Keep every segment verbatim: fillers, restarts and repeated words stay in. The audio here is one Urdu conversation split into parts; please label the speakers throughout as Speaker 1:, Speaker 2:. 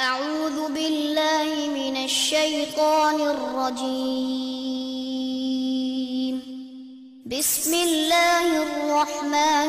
Speaker 1: أعوذ بالله من الشيطان الرجيم. بسم الله الرحمن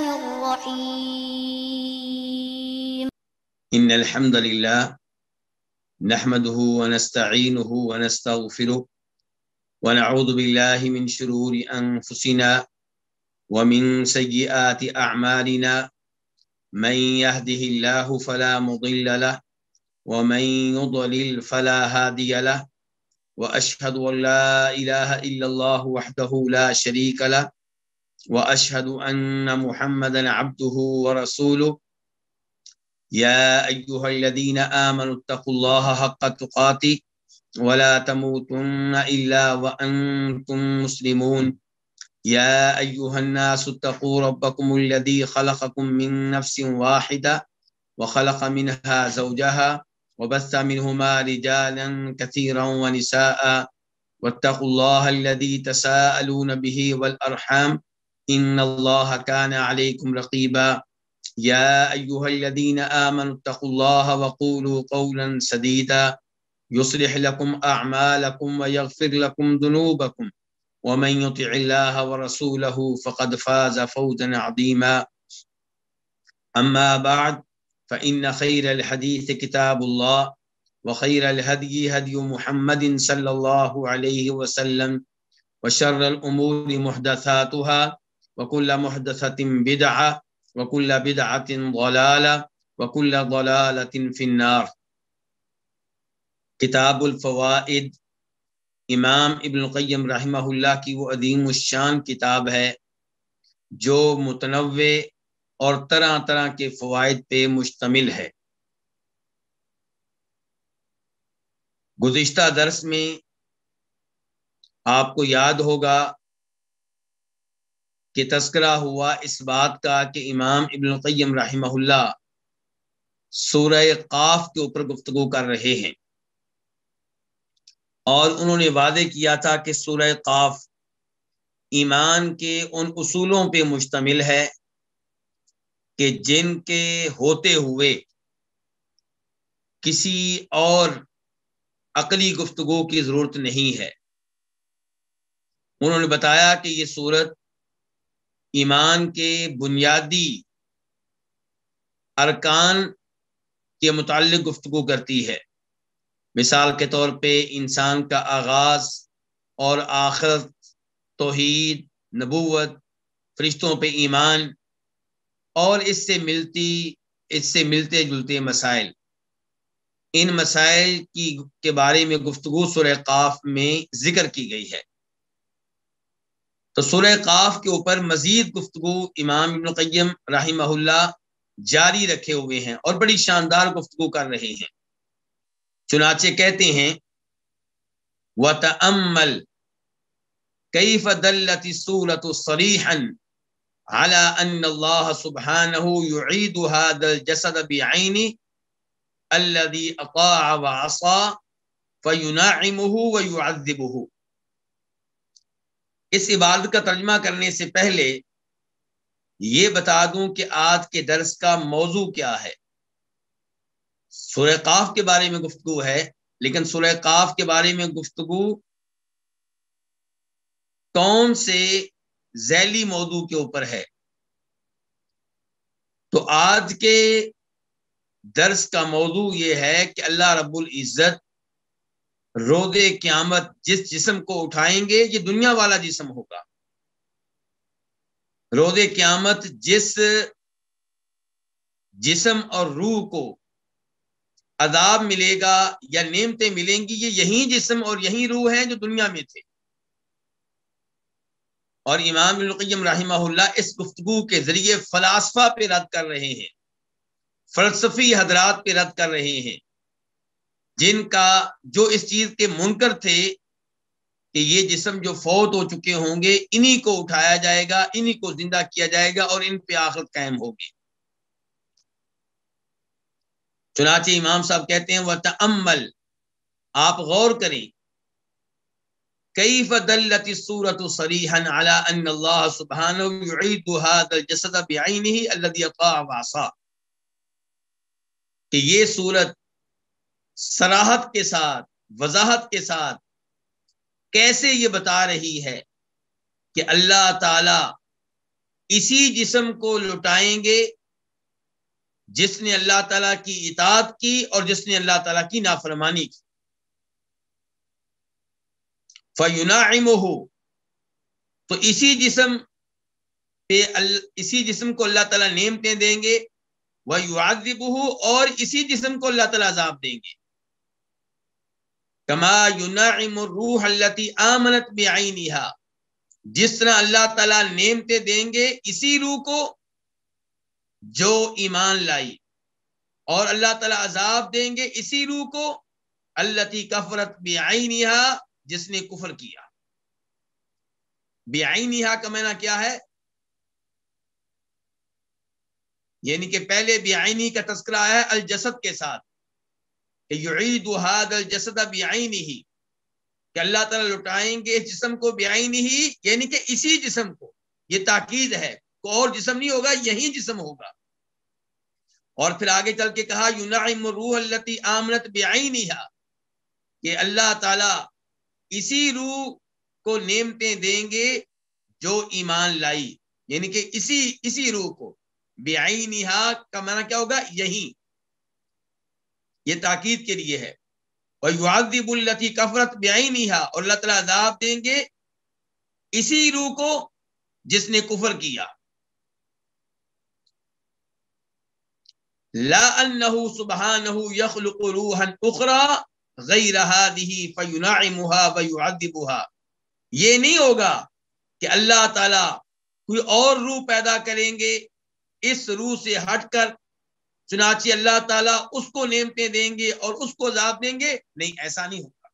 Speaker 1: الرحيم.
Speaker 2: إن الحمد لله نحمده ونستعينه ونستغفره ونعوذ بالله من شرور أنفسنا ومن سيئات أعمالنا. من يهده الله فلا مضل له ومن يضلل فلا هادي له، وأشهد أن لا إله إلا الله وحده لا شريك له، وأشهد أن محمدا عبده ورسوله. يا أيها الذين آمنوا اتقوا الله حق تقاته ولا تموتن إلا وأنتم مسلمون. يا أيها الناس اتقوا ربكم الذي خلقكم من نفس واحدة وخلق منها زوجها وبث منهما رجالا كثيرا ونساء، واتقوا الله الذي تساءلون به والأرحام إن الله كان عليكم رقيبا. يا أيها الذين آمنوا اتقوا الله وقولوا قولا سديدا يصلح لكم أعمالكم ويغفر لكم ذنوبكم، ومن يطع الله ورسوله فقد فاز فوزا عظيما. أما بعد، فإن خير الحديث كتاب الله، وخير الهدي هدي محمد صلى الله عليه وسلم، وشر الأمور محدثاتها، وكل محدثة بدعة، وكل بدعة ضلالة، وكل ضلالة في النار۔ کتاب الفوائد امام ابن القیم رحمہ اللہ کی وہ عظیم الشان کتاب ہے جو متنوع اور طرح طرح کے فوائد پہ مشتمل ہے۔ گزشتہ درس میں آپ کو یاد ہوگا کہ تذکرہ ہوا اس بات کا کہ امام ابن القیم رحمہ اللہ سورہ قاف کے اوپر گفتگو کر رہے ہیں، اور انہوں نے وعدے کیا تھا کہ سورہ قاف ایمان کے ان اصولوں پہ مشتمل ہے کہ جن کے ہوتے ہوئے کسی اور عقلی گفتگو کی ضرورت نہیں ہے۔ انہوں نے بتایا کہ یہ سورت ایمان کے بنیادی ارکان کے متعلق گفتگو کرتی ہے۔ مثال کے طور پہ انسان کا آغاز اور آخرت، توحید، نبوت، فرشتوں پہ ایمان اور اس سے ملتی اس سے ملتے جلتے مسائل، ان مسائل کی کے بارے میں گفتگو سورہ قاف میں ذکر کی گئی ہے۔ تو سورہ قاف کے اوپر مزید گفتگو امام ابن القیم رحمہ اللہ جاری رکھے ہوئے ہیں اور بڑی شاندار گفتگو کر رہے ہیں۔ چنانچہ کہتے ہیں وَتَأَمَّلْ كَيْفَ دَلَّتِ السُّورَةُ صَرِيحًا عَلَىٰ أَنَّ اللَّهَ سُبْحَانَهُ يُعِيدُ هَذَا الْجَسَدَ بِعَيْنِهِ الَّذِي أَطَاعَ وَعَصَىٰ فَيُنَعِّمُهُ وَيُعَذِّبُهُ۔ اس عبارت کا ترجمہ کرنے سے پہلے یہ بتا دوں کہ آج کے درس کا موضوع کیا ہے۔ سورہ قاف کے بارے میں گفتگو ہے، لیکن سورہ قاف کے بارے میں گفتگو کون سے ذیلی موضوع کے اوپر ہے؟ تو آج کے درس کا موضوع یہ ہے کہ اللہ رب العزت روز قیامت جس جسم کو اٹھائیں گے یہ دنیا والا جسم ہوگا۔ روز قیامت جس جسم اور روح کو عذاب ملے گا یا نعمتیں ملیں گی، یہ یہی جسم اور یہی روح ہیں جو دنیا میں تھے۔ اور امام ابن القیم رحمہ اللہ اس گفتگو کے ذریعے فلاسفہ پہ رد کر رہے ہیں، فلسفی حضرات پہ رد کر رہے ہیں، جن کا جو اس چیز کے منکر تھے کہ یہ جسم جو فوت ہو چکے ہوں گے انہی کو اٹھایا جائے گا، انہی کو زندہ کیا جائے گا اور ان پہ آخرت قائم ہوگی۔ چنانچہ امام صاحب کہتے ہیں وَتَأَمَّلْ، آپ غور کریں، كَيْفَ دَلَّتِ السُّورَةُ صَرِيحًا عَلَىٰ أَنَّ اللَّهَ سُبْحَانَهُ يُعِيدُ هَذَا الْجَسَدَ بِعَيْنِهِ الَّذِي أَطَاعَ وَعَصَىٰ، کہ یہ سورت صراحت کے ساتھ، وضاحت کے ساتھ کیسے یہ بتا رہی ہے کہ اللہ تعالی اسی جسم کو لٹائیں گے جس نے اللہ تعالیٰ کی اطاعت کی اور جس نے اللہ تعالیٰ کی نافرمانی کی. فَيُنَعِمُهُ، تو اسی جسم پہ اسی جسم کو اللہ تعالیٰ نعمتیں دیں گے. وَيُعَذِّبُهُ، اور اسی جسم کو اللہ تعالیٰ عذاب دیں گے. كَمَا يُنَعِمُ الرُّوحَ الَّتِي آمَنَتْ بِعَيْنِهَا، جس طرح اللہ تعالیٰ نعمتیں دیں گے اسی روح کو جو ایمان لائی، اور اللہ تعالیٰ عذاب دیں گے اسی روح کو التی کفرت بعینہا، جس نے کفر کیا. بعینہا کا معنی کیا ہے؟ یعنی کہ پہلے بعینی کا تذکرہ ہے الجسد کے ساتھ کہ یعید ھذا الجسد بعینہ، کہ اللہ تعالیٰ لٹائیں گے اس جسم کو بعینہ، یعنی کہ اسی جسم کو. یہ تاکید ہے، کوئی اور جسم نہیں ہوگا، یہی جسم ہوگا. اور پھر آگے چل کے کہا ینعم الروح التی آمنت بعینہا، کہ اللہ تعالیٰ اسی روح کو نعمتیں دیں گے جو ایمان لائی، یعنی کہ اسی اسی روح کو. بعینہا کا معنی کیا ہوگا؟ یہی. یہ تاکید کے لیے ہے. وَيُعَذِّبُ الَّتِي كَفَرَتْ بِعَيْنِهَا، اور اللہ تعالیٰ عذاب دیں گے اسی روح کو جس نے کفر کیا. لا انه سبحانه يخلق روحا اخرى غیر هذه فينعمها ويعذبها، یہ نہیں ہوگا کہ اللہ تعالیٰ کوئی اور روح پیدا کریں گے اس روح سے ہٹ کر، چنانچہ اللہ تعالیٰ اس کو نعمتیں دیں گے اور اس کو عذاب دیں گے. نہیں، ایسا نہیں ہوگا.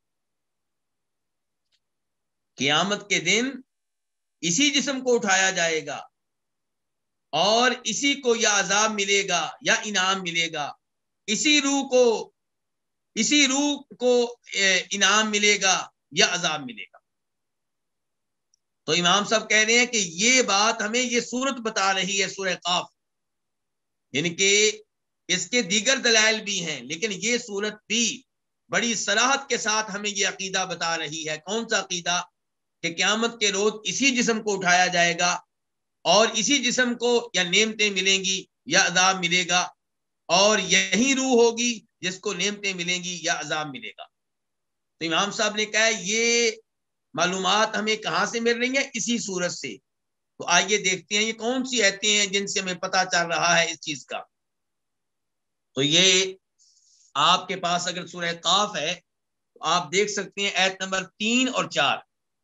Speaker 2: قیامت کے دن اسی جسم کو اٹھایا جائے گا اور اسی کو یا عذاب ملے گا یا انعام ملے گا. اسی روح کو اسی روح کو انعام ملے گا یا عذاب ملے گا. تو امام صاحب کہہ رہے ہیں کہ یہ بات ہمیں یہ صورت بتا رہی ہے، سورہ قاف، یعنی کہ اس کے دیگر دلائل بھی ہیں، لیکن یہ صورت بھی بڑی صراحت کے ساتھ ہمیں یہ عقیدہ بتا رہی ہے. کون سا عقیدہ؟ کہ قیامت کے روز اسی جسم کو اٹھایا جائے گا اور اسی جسم کو یا نعمتیں ملیں گی یا عذاب ملے گا، اور یہی روح ہوگی جس کو نعمتیں ملیں گی یا عذاب ملے گا. تو امام صاحب نے کہا یہ معلومات ہمیں کہاں سے مل رہی ہیں؟ اسی صورت سے. تو آئیے دیکھتے ہیں یہ کون سی آیتیں ہیں جن سے ہمیں پتہ چل رہا ہے اس چیز کا. تو یہ آپ کے پاس اگر سورہ قاف ہے تو آپ دیکھ سکتے ہیں آیت نمبر تین اور چار.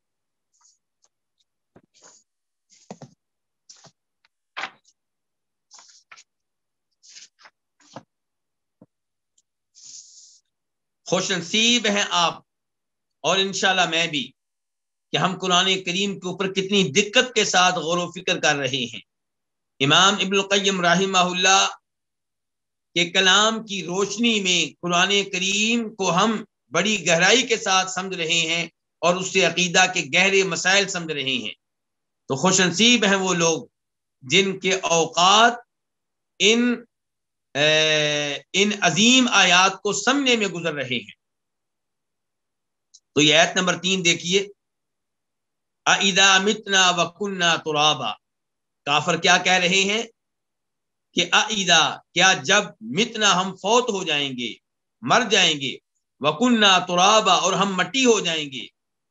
Speaker 2: خوش نصیب ہیں آپ اور انشاءاللہ میں بھی کہ ہم قرآن کریم کے اوپر کتنی دقت کے ساتھ غور و فکر کر رہے ہیں. امام ابن القیم رحمہ اللہ کے کلام کی روشنی میں قرآن کریم کو ہم بڑی گہرائی کے ساتھ سمجھ رہے ہیں اور اس سے عقیدہ کے گہرے مسائل سمجھ رہے ہیں. تو خوش نصیب ہیں وہ لوگ جن کے اوقات ان ان عظیم آیات کو سمجھنے میں گزر رہے ہیں. تو یہ آیت نمبر تین دیکھیے. اَإِذَا مِتْنَا وَكُنَّا تُرَابًا، کافر کیا کہہ رہے ہیں کہ اَإِذَا، کیا جب متنا ہم فوت ہو جائیں گے، مر جائیں گے، وَكُنَّا تُرَابًا، اور ہم مٹی ہو جائیں گے.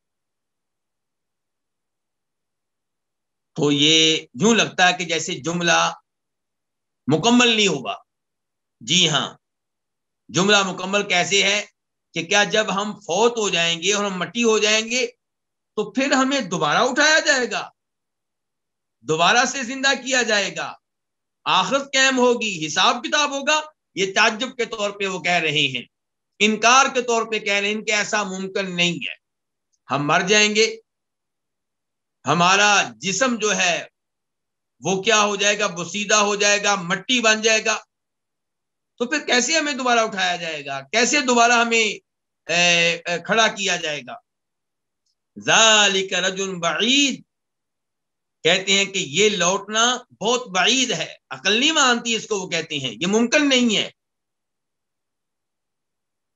Speaker 2: تو یہ یوں لگتا ہے کہ جیسے جملہ مکمل نہیں ہوگا. جی ہاں، جملہ مکمل کیسے ہے کہ کیا جب ہم فوت ہو جائیں گے اور ہم مٹی ہو جائیں گے تو پھر ہمیں دوبارہ اٹھایا جائے گا، دوبارہ سے زندہ کیا جائے گا، آخرت قائم ہوگی، حساب کتاب ہوگا. یہ تعجب کے طور پہ وہ کہہ رہے ہیں، انکار کے طور پہ کہہ رہے ہیں کہ ایسا ممکن نہیں ہے. ہم مر جائیں گے، ہمارا جسم جو ہے وہ کیا ہو جائے گا؟ بوسیدہ ہو جائے گا، مٹی بن جائے گا. تو پھر کیسے ہمیں دوبارہ اٹھایا جائے گا؟ کیسے دوبارہ ہمیں کھڑا کیا جائے گا؟ ذالک رجل بعید، کہتے ہیں کہ یہ لوٹنا بہت بعید ہے، عقل نہیں مانتی اس کو. وہ کہتے ہیں یہ ممکن نہیں ہے.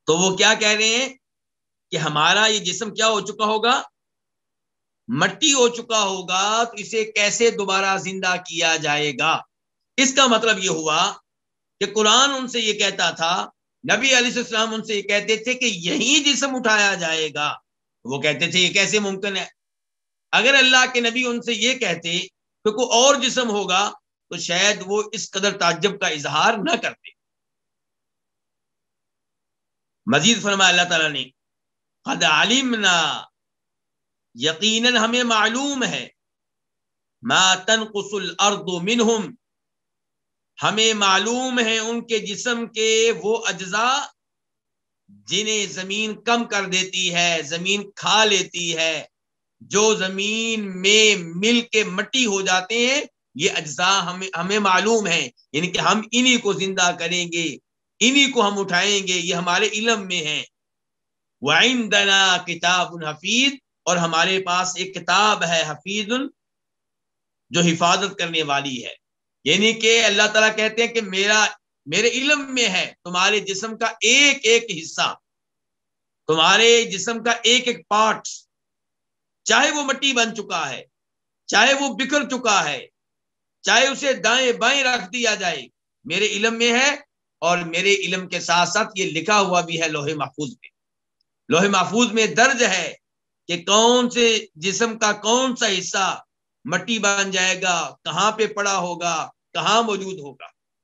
Speaker 2: تو وہ کیا کہہ رہے ہیں کہ ہمارا یہ جسم کیا ہو چکا ہوگا؟ مٹی ہو چکا ہوگا، تو اسے کیسے دوبارہ زندہ کیا جائے گا؟ اس کا مطلب یہ ہوا کہ قرآن ان سے یہ کہتا تھا، نبی علیہ السلام ان سے یہ کہتے تھے کہ یہی جسم اٹھایا جائے گا. وہ کہتے تھے یہ کیسے ممکن ہے؟ اگر اللہ کے نبی ان سے یہ کہتے کہ کوئی اور جسم ہوگا تو شاید وہ اس قدر تعجب کا اظہار نہ کرتے. مزید فرمایا اللہ تعالیٰ نے، قد علمنا، یقیناً ہمیں معلوم ہے، ما تنقص الارض منہم، ہمیں معلوم ہے ان کے جسم کے وہ اجزاء جنہیں زمین کم کر دیتی ہے، زمین کھا لیتی ہے، جو زمین میں مل کے مٹی ہو جاتے ہیں، یہ اجزاء ہمیں ہمیں معلوم ہے، یعنی کہ ہم انہی کو زندہ کریں گے، انہی کو ہم اٹھائیں گے، یہ ہمارے علم میں ہے. وَعِندَنَا کتاب حفیظ، اور ہمارے پاس ایک کتاب ہے حفیظ، جو حفاظت کرنے والی ہے. یعنی کہ اللہ تعالیٰ کہتے ہیں کہ میرا میرے علم میں ہے تمہارے جسم کا ایک ایک حصہ، تمہارے جسم کا ایک ایک پارٹ، چاہے وہ مٹی بن چکا ہے، چاہے وہ بکھر چکا ہے، چاہے اسے دائیں بائیں رکھ دیا جائے، میرے علم میں ہے. اور میرے علم کے ساتھ ساتھ یہ لکھا ہوا بھی ہے لوح محفوظ میں. لوح محفوظ میں درج ہے کہ کون سے جسم کا کون سا حصہ مٹی بن جائے گا، کہاں پہ پڑا ہوگا، کہاں موجود ہوگا.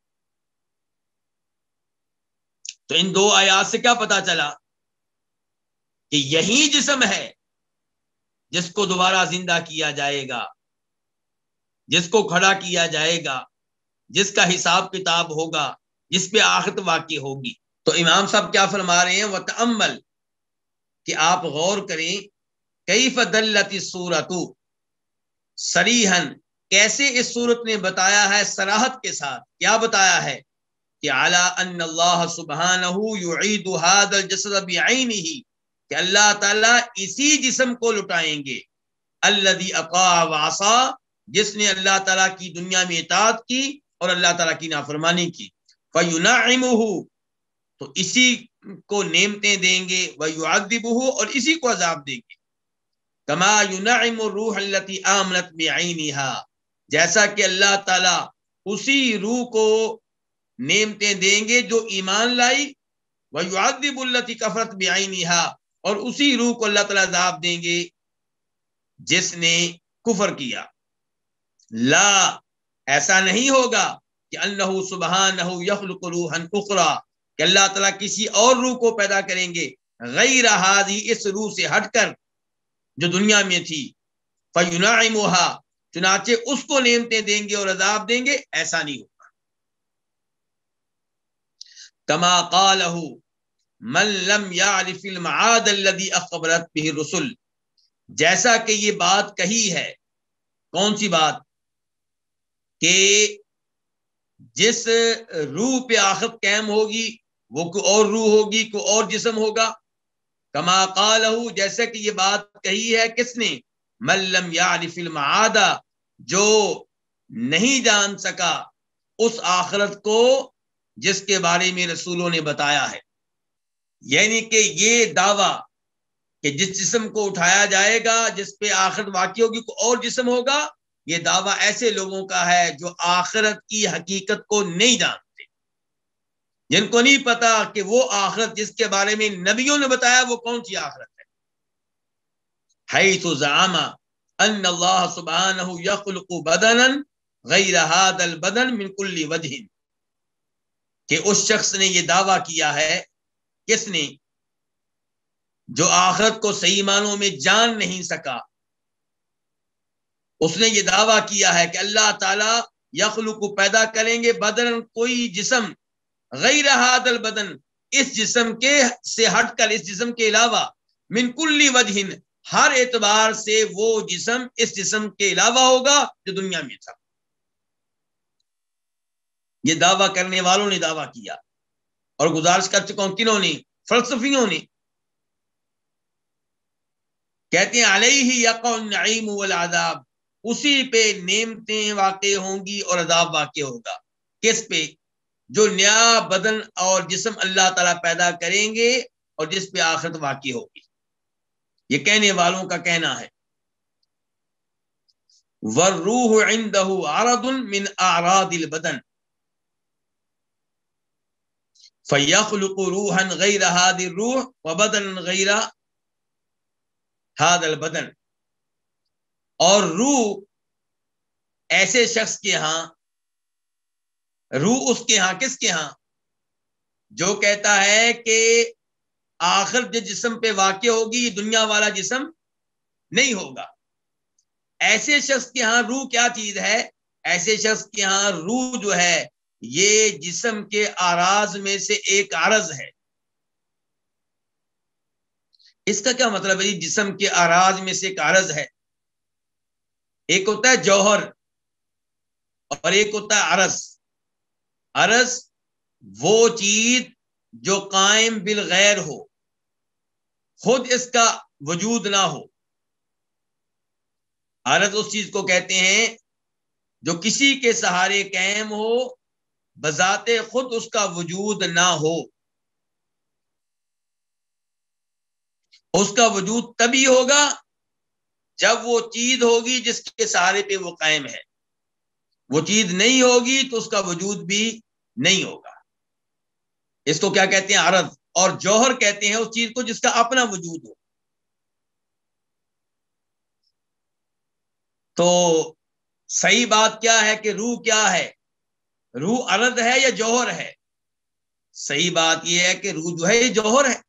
Speaker 2: تو ان دو آیات سے کیا پتا چلا کہ یہی جسم ہے جس کو دوبارہ زندہ کیا جائے گا، جس کو کھڑا کیا جائے گا، جس کا حساب کتاب ہوگا، جس پہ آخرت واقع ہوگی. تو امام صاحب کیا فرما رہے ہیں؟ وَتَأَمَّلْ، کہ آپ غور کریں، کیف دلت الصورت صریحا، کیسے اس صورت نے بتایا ہے صراحت کے ساتھ. کیا بتایا ہے؟ کہ علی ان اللہ سبحانہ یعید هذا الجسد بعینہ، کہ اللہ تعالیٰ اسی جسم کو لٹائیں گے، الذی اطاع وعصا، جس نے اللہ تعالیٰ کی دنیا میں اطاعت کی اور اللہ تعالیٰ کی نافرمانی کی. فینعمہ، تو اسی کو نعمتیں دیں گے، ویعذبہ، اور اسی کو عذاب دیں گے. کما ینعم الروح التي آمنت بعینہا، جیسا کہ اللہ تعالیٰ اسی روح کو نعمتیں دیں گے جو ایمان لائی، ویعذب التي کفرت بعینہا، اور اسی روح کو اللہ تعالیٰ عذاب دیں گے جس نے کفر کیا. لا، ایسا نہیں ہوگا کہ انہ سبحانہ یخلق روحا اخرى، کہ اللہ تعالیٰ کسی اور روح کو پیدا کریں گے، غیر ہذی، اس روح سے ہٹ کر جو دنیا میں تھی. فینعمھا، چنانچہ اس کو نعمتیں دیں گے اور عذاب دیں گے. ایسا نہیں ہوگا. کما قالہ من لم یعرف المعاد الذی اخبرت بہ الرسل، جیسا کہ یہ بات کہی ہے. کون سی بات؟ کہ جس روح پہ آخرت قائم ہوگی وہ کوئی اور روح ہوگی، کوئی اور جسم ہوگا. کما قالہ، جیسا کہ یہ بات کہی ہے کس نے؟ من لم یعرف المعاد، جو نہیں جان سکا اس آخرت کو جس کے بارے میں رسولوں نے بتایا ہے. یعنی کہ یہ دعویٰ کہ جس جسم کو اٹھایا جائے گا، جس پہ آخرت واقع ہوگی، کوئی اور جسم ہوگا، یہ دعویٰ ایسے لوگوں کا ہے جو آخرت کی حقیقت کو نہیں جانتے، جن کو نہیں پتا کہ وہ آخرت جس کے بارے میں نبیوں نے بتایا وہ کون سی آخرت ہے. حیث زعم ان اللہ سبحانہ یخلق بدنا غیر هذا البدن من کل وجہ، کہ اس شخص نے یہ دعویٰ کیا ہے، کس نے؟ جو آخرت کو صحیح معنوں میں جان نہیں سکا. اس نے یہ دعویٰ کیا ہے کہ اللہ تعالیٰ یخلق کو پیدا کریں گے بدن، کوئی جسم، غیر هذا البدن، اس جسم کے سے ہٹ کر، اس جسم کے علاوہ، من کل وجہ، ہر اعتبار سے وہ جسم اس جسم کے علاوہ ہوگا جو دنیا میں تھا. یہ دعویٰ کرنے والوں نے دعویٰ کیا، اور گزارش کر چکا ہوں کنہوں نے؟ فلسفیوں نے. کہتے ہیں علیہ یقع النعیم والعذاب، اسی پہ نعمتیں واقع ہوں گی اور عذاب واقع ہوگا. کس پہ؟ جو نیا بدن اور جسم اللہ تعالیٰ پیدا کریں گے اور جس پہ آخرت واقع ہوگی. یہ کہنے والوں کا کہنا ہے. والروح عنده عرض من اعراض البدن فيخلق روحا غير هذه الروح وبدنا غير هذا البدن. اور روح ایسے شخص کے ہاں، روح اس کے ہاں، کس کے ہاں؟ جو کہتا ہے کہ آخر جو جسم پہ واقع ہوگی یہ دنیا والا جسم نہیں ہوگا. ایسے شخص کے ہاں روح کیا چیز ہے؟ ایسے شخص کے ہاں روح جو ہے یہ جسم کے اعراض میں سے ایک عرض ہے. اس کا کیا مطلب ہے؟ جسم کے اعراض میں سے ایک عرض ہے. ایک ہوتا ہے جوہر اور ایک ہوتا ہے عرض. عرض وہ چیز جو قائم بالغیر ہو، خود اس کا وجود نہ ہو. عرض اس چیز کو کہتے ہیں جو کسی کے سہارے قائم ہو، بذات خود اس کا وجود نہ ہو. اس کا وجود تبھی ہوگا جب وہ چیز ہوگی جس کے سہارے پہ وہ قائم ہے. وہ چیز نہیں ہوگی تو اس کا وجود بھی نہیں ہوگا. اس کو کیا کہتے ہیں؟ عرض. اور جوہر کہتے ہیں اس چیز کو جس کا اپنا وجود ہو. تو صحیح بات کیا ہے کہ روح کیا ہے؟ روح عرض ہے یا جوہر ہے؟ صحیح بات یہ ہے کہ روح جو ہے یہ جوہر ہے.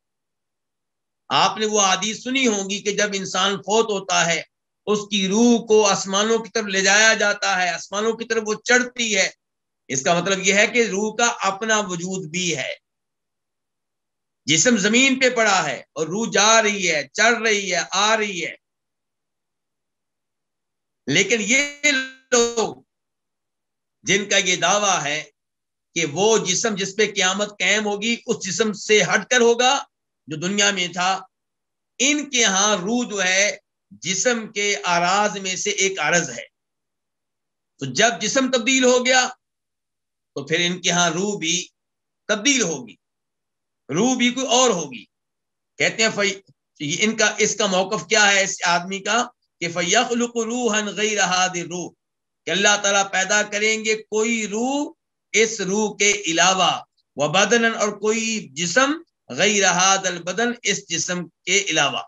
Speaker 2: آپ نے وہ حدیث سنی ہوگی کہ جب انسان فوت ہوتا ہے اس کی روح کو آسمانوں کی طرف لے جایا جاتا ہے، آسمانوں کی طرف وہ چڑھتی ہے. اس کا مطلب یہ ہے کہ روح کا اپنا وجود بھی ہے. جسم زمین پہ پڑا ہے اور روح جا رہی ہے، چڑھ رہی ہے، آ رہی ہے. لیکن یہ لوگ جن کا یہ دعویٰ ہے کہ وہ جسم جس پہ قیامت قائم ہوگی اس جسم سے ہٹ کر ہوگا جو دنیا میں تھا، ان کے ہاں روح جو ہے جسم کے اعراض میں سے ایک عرض ہے. تو جب جسم تبدیل ہو گیا تو پھر ان کے ہاں روح بھی تبدیل ہوگی، روح بھی کوئی اور ہوگی. کہتے ہیں فی... ان کا اس کا موقف کیا ہے اس آدمی کا کہ فَيَخْلُقُ رُوحًا غَيْرَ هَذِهِ الرُّوحِ، کہ اللہ تعالیٰ پیدا کریں گے کوئی روح اس روح کے علاوہ، وَبَدَنًا، اور کوئی جسم، غیر هذا البدن، اس جسم کے علاوہ.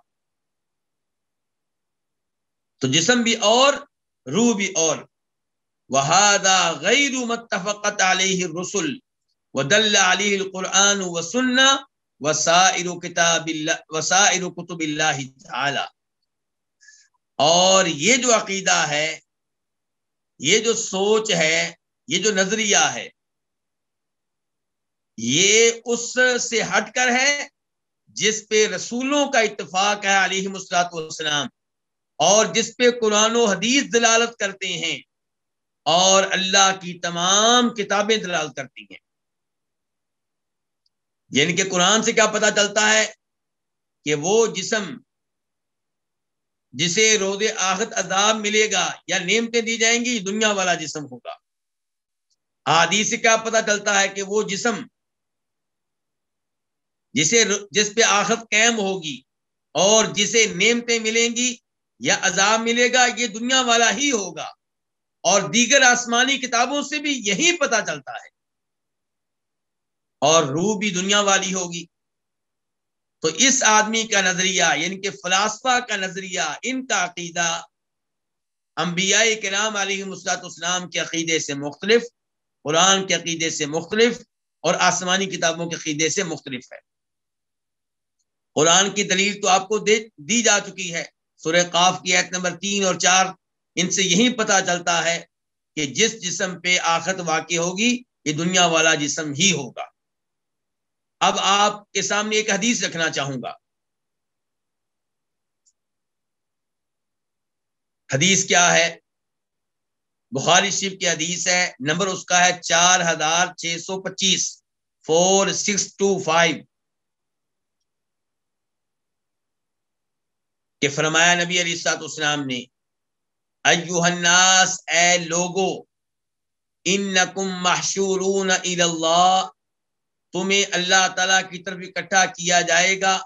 Speaker 2: تو جسم بھی اور روح بھی اور. وَهَذَا غَيْرُ مَتَّفَقَتْ عَلَيْهِ الرُّسُلُ وَدَلَّ عَلَيْهِ الْقُرْآنُ وَالسُّنَّةُ وَسَائِرُ كِتَابِ اللَّهِ وَسَائِرُ كُتُبِ اللَّهِ تَعَالَى. اور یہ جو عقیدہ ہے، یہ جو سوچ ہے، یہ جو نظریہ ہے، یہ اس سے ہٹ کر ہے جس پہ رسولوں کا اتفاق ہے علیہم الصلوۃ والسلام، اور جس پہ قرآن و حدیث دلالت کرتے ہیں اور اللہ کی تمام کتابیں دلالت کرتی ہیں. یعنی کہ قرآن سے کیا پتہ چلتا ہے کہ وہ جسم جسے روز آخرت عذاب ملے گا یا نعمتیں دی جائیں گی دنیا والا جسم ہوگا. حدیث سے کیا پتہ چلتا ہے کہ وہ جسم جسے جس پہ آخرت قائم ہوگی اور جسے نعمتیں ملیں گی یا عذاب ملے گا یہ دنیا والا ہی ہوگا. اور دیگر آسمانی کتابوں سے بھی یہی پتہ چلتا ہے. اور روح بھی دنیا والی ہوگی. تو اس آدمی کا نظریہ یعنی کہ فلاسفہ کا نظریہ، ان کا عقیدہ انبیاء کرام علیہم الصلوۃ والسلام کے عقیدے سے مختلف، قرآن کے عقیدے سے مختلف اور آسمانی کتابوں کے عقیدے سے مختلف ہے. قرآن کی دلیل تو آپ کو دے دی جا چکی ہے. سورہ قاف کی آیت نمبر تین اور چار، ان سے یہی پتہ چلتا ہے کہ جس جسم پہ آخرت واقع ہوگی یہ دنیا والا جسم ہی ہوگا. اب آپ کے سامنے ایک حدیث رکھنا چاہوں گا. حدیث کیا ہے؟ بخاری شریف کی حدیث ہے، نمبر اس کا ہے چار ہزار چھ سو پچیس، فور سکس ٹو فائیو، کہ فرمایا نبی علیہ الصلوۃ والسلام نے، ایھا الناس، اے لوگو، انکم محشورون الی اللہ، تمہیں اللہ تعالیٰ کی طرف اکٹھا کیا جائے گا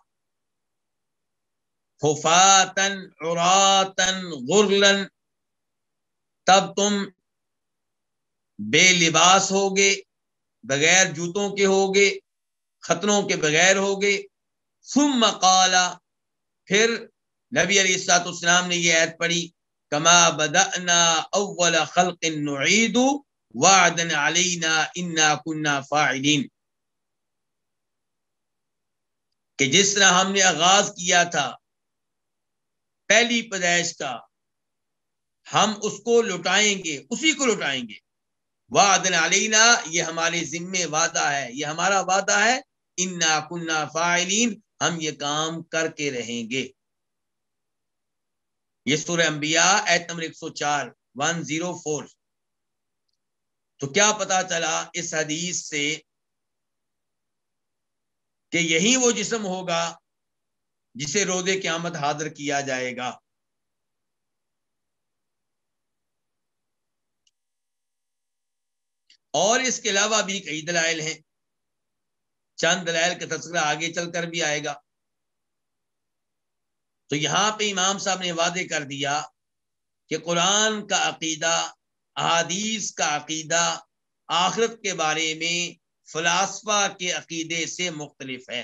Speaker 2: حفاتن عراتن غرلن، تب تم بے لباس ہوگے، بغیر جوتوں کے ہوگے، ختنوں کے بغیر ہوگے. ثم قال، پھر نبی علیہ الصلوۃ والسلام نے یہ آیت پڑھی کما بدأنا اول خلق نعید وعدا علینا انا کنا فاعلین، کہ جس طرح ہم نے آغاز کیا تھا پہلی پیدائش کا، ہم اس کو لوٹائیں گے، اسی کو لوٹائیں گے. وعدا علینا، یہ ہمارے ذمے وعدہ ہے، یہ ہمارا وعدہ ہے. انا کنا فاعلین، ہم یہ کام کر کے رہیں گے. یہ سورہ انبیاء ایت نمبر ایک سو چار ون زیرو فور. تو کیا پتا چلا اس حدیث سے کہ یہی وہ جسم ہوگا جسے روز قیامت حاضر کیا جائے گا. اور اس کے علاوہ بھی کئی دلائل ہیں، چند دلائل کا تذکرہ آگے چل کر بھی آئے گا. تو یہاں پہ امام صاحب نے واضح کر دیا کہ قرآن کا عقیدہ، احادیث کا عقیدہ آخرت کے بارے میں فلاسفہ کے عقیدے سے مختلف ہے.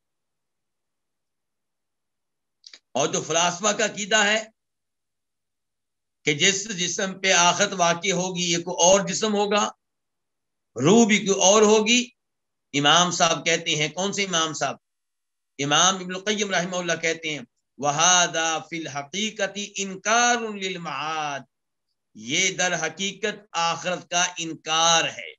Speaker 2: اور جو فلاسفہ کا عقیدہ ہے کہ جس جسم پہ آخرت واقع ہوگی یہ کوئی اور جسم ہوگا، روح بھی کوئی اور ہوگی، امام صاحب کہتے ہیں، کون سے امام صاحب؟ امام ابن القیم رحمہ اللہ کہتے ہیں وَهَذَا فِي الْحَقِيقَةِ إِنْكَارٌ لِلْمَعَادِ، یہ در حقیقت آخرت کا انکار ہے.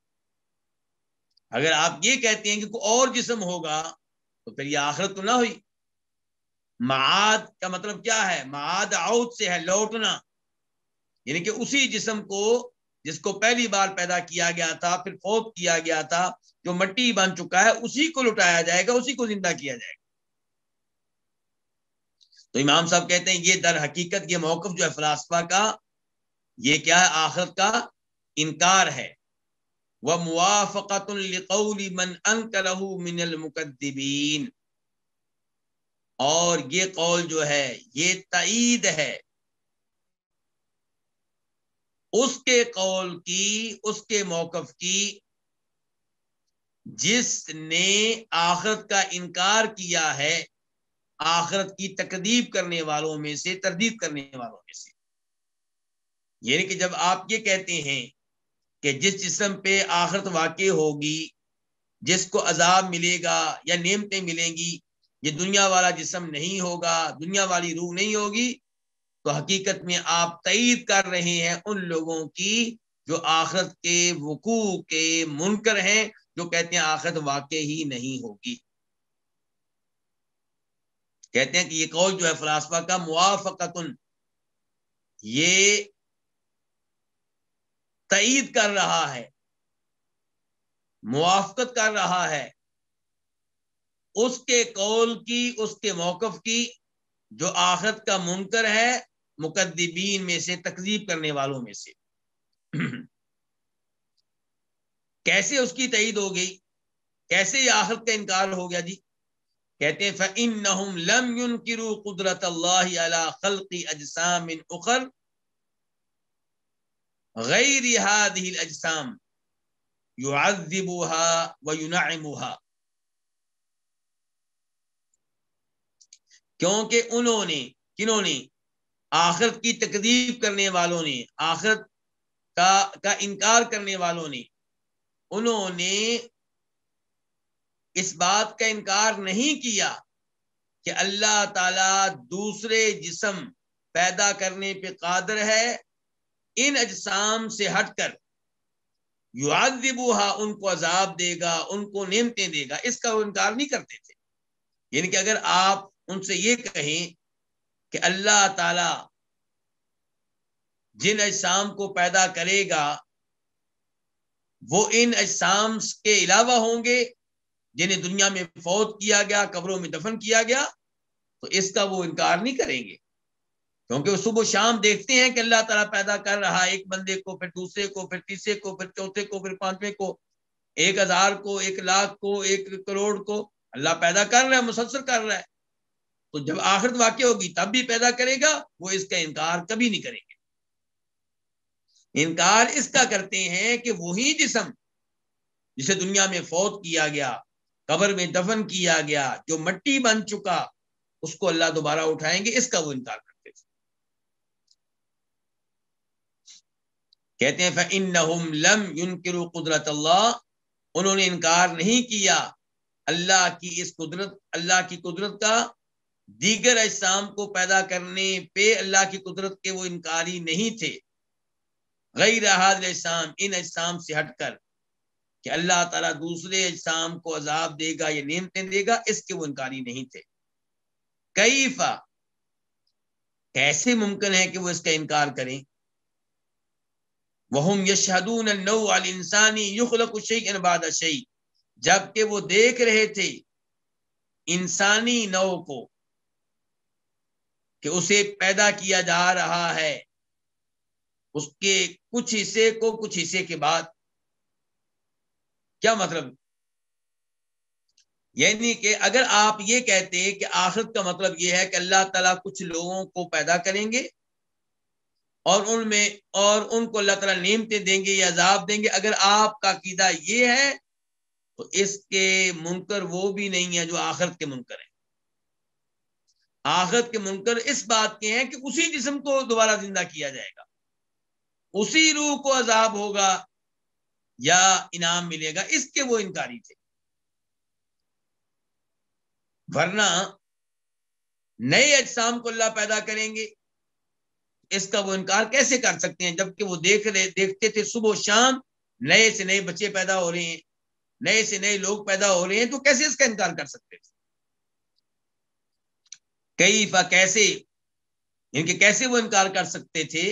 Speaker 2: اگر آپ یہ کہتے ہیں کہ کوئی اور جسم ہوگا تو پھر یہ آخرت تو نہ ہوئی. معاد کا مطلب کیا ہے؟ معاد عود سے ہے، لوٹنا، یعنی کہ اسی جسم کو جس کو پہلی بار پیدا کیا گیا تھا، پھر فوت کیا گیا تھا، جو مٹی بن چکا ہے، اسی کو لٹایا جائے گا، اسی کو زندہ کیا جائے گا. تو امام صاحب کہتے ہیں یہ در حقیقت یہ موقف جو ہے فلاسفہ کا، یہ کیا ہے؟ آخرت کا انکار ہے. وَمُوَافَقَةٌ لِقَوْلِ مَنْ أَنْكَرَهُ مِنَ الْمُكَذِّبِينَ، اور یہ قول جو ہے یہ تائید ہے اس کے قول کی، اس کے موقف کی جس نے آخرت کا انکار کیا ہے، آخرت کی تکذیب کرنے والوں میں سے، تردید کرنے والوں میں سے. یعنی کہ جب آپ یہ کہتے ہیں کہ جس جسم پہ آخرت واقع ہوگی، جس کو عذاب ملے گا یا نعمتیں ملیں گی، یہ دنیا والا جسم نہیں ہوگا، دنیا والی روح نہیں ہوگی، تو حقیقت میں آپ تائید کر رہے ہیں ان لوگوں کی جو آخرت کے وقوع کے منکر ہیں، جو کہتے ہیں آخرت واقع ہی نہیں ہوگی. کہتے ہیں کہ یہ قول جو ہے فلاسفہ کا موافقتن، یہ تائید کر رہا ہے، موافقت کر رہا ہے اس کے قول کی، اس کے موقف کی جو آخرت کا منکر ہے، مکذبین میں سے، تکذیب کرنے والوں میں سے. کیسے اس کی تائید ہو گئی؟ کیسے یہ آخرت کا انکار ہو گیا جی؟ کہتے ہیں فَإِنَّهُمْ لَمْ يُنْكِرُوا قُدْرَةَ اللَّهِ عَلَى خَلْقِ أَجْسَامٍ أُخَرَ غَيْرِ هَذِهِ الْأَجْسَامِ يُعَذِّبُهَا وَيُنَعِّمُهَا، کیونکہ انہوں نے، کنہوں نے؟ آخرت کی تکذیب کرنے والوں نے، آخرت کا کا انکار کرنے والوں نے، انہوں نے اس بات کا انکار نہیں کیا کہ اللہ تعالی دوسرے جسم پیدا کرنے پہ قادر ہے ان اجسام سے ہٹ کر. یعذبوها، ان کو عذاب دے گا، ان کو نعمتیں دے گا، اس کا وہ انکار نہیں کرتے تھے. یعنی کہ اگر آپ ان سے یہ کہیں کہ اللہ تعالی جن اجسام کو پیدا کرے گا وہ ان اجسام کے علاوہ ہوں گے جنہیں دنیا میں فوت کیا گیا، قبروں میں دفن کیا گیا، تو اس کا وہ انکار نہیں کریں گے، کیونکہ وہ صبح و شام دیکھتے ہیں کہ اللہ تعالیٰ پیدا کر رہا ہے ایک بندے کو، پھر دوسرے کو، پھر تیسرے کو، پھر چوتھے کو، پھر پانچویں کو. ایک ہزار کو، ایک لاکھ کو، ایک کروڑ کو اللہ پیدا کر رہا ہے، مسلسل کر رہا ہے، تو جب آخرت واقع ہوگی تب بھی پیدا کرے گا، وہ اس کا انکار کبھی نہیں کریں گے۔ انکار اس کا کرتے ہیں کہ وہی جسم جسے دنیا میں فوت کیا گیا، قبر میں دفن کیا گیا، جو مٹی بن چکا، اس کو اللہ دوبارہ اٹھائیں گے، اس کا وہ انکار کرتے تھے۔ کہتے ہیں فَإِنَّهُمْ لَمْ يُنْكِرُوا قُدْرَةَ اللَّهِ، انہوں نے انکار نہیں کیا اللہ کی اس قدرت، اللہ کی قدرت کا دیگر اجسام کو پیدا کرنے پہ اللہ کی قدرت کے وہ انکاری نہیں تھے، غیر هذه الاجسام، ان اجسام سے ہٹ کر کہ اللہ تعالیٰ دوسرے اجسام کو عذاب دے گا یا نعمتیں دے گا، اس کے وہ انکاری نہیں تھے۔ کیفا، کیسے ممکن ہے کہ وہ اس کا انکار کریں؟ وَهُمْ يَشْهَدُونَ النَّوْعَ الْإِنسَانِ يُخْلَقُ شَيْئًا بَعْدَ شَيْءٍ، جبکہ وہ دیکھ رہے تھے انسانی نوع کو کہ اسے پیدا کیا جا رہا ہے، اس کے کچھ حصے کو کچھ حصے کے بعد۔ کیا مطلب؟ یعنی کہ اگر آپ یہ کہتے کہ آخرت کا مطلب یہ ہے کہ اللہ تعالیٰ کچھ لوگوں کو پیدا کریں گے اور ان میں اور ان کو اللہ تعالیٰ نعمتیں دیں گے یا عذاب دیں گے، اگر آپ کا عقیدہ یہ ہے تو اس کے منکر وہ بھی نہیں ہے جو آخرت کے منکر ہیں۔ آخرت کے منکر اس بات کے ہیں کہ اسی جسم کو دوبارہ زندہ کیا جائے گا، اسی روح کو عذاب ہوگا یا انعام ملے گا، اس کے وہ انکاری تھے۔ ورنہ نئے اجسام کو اللہ پیدا کریں گے، اس کا وہ انکار کیسے کر سکتے ہیں جبکہ وہ دیکھ رہے دیکھتے تھے صبح و شام نئے سے نئے بچے پیدا ہو رہے ہیں، نئے سے نئے لوگ پیدا ہو رہے ہیں، تو کیسے اس کا انکار کر سکتے تھے؟ کیفا، کیسے، ان کے کیسے وہ انکار کر سکتے تھے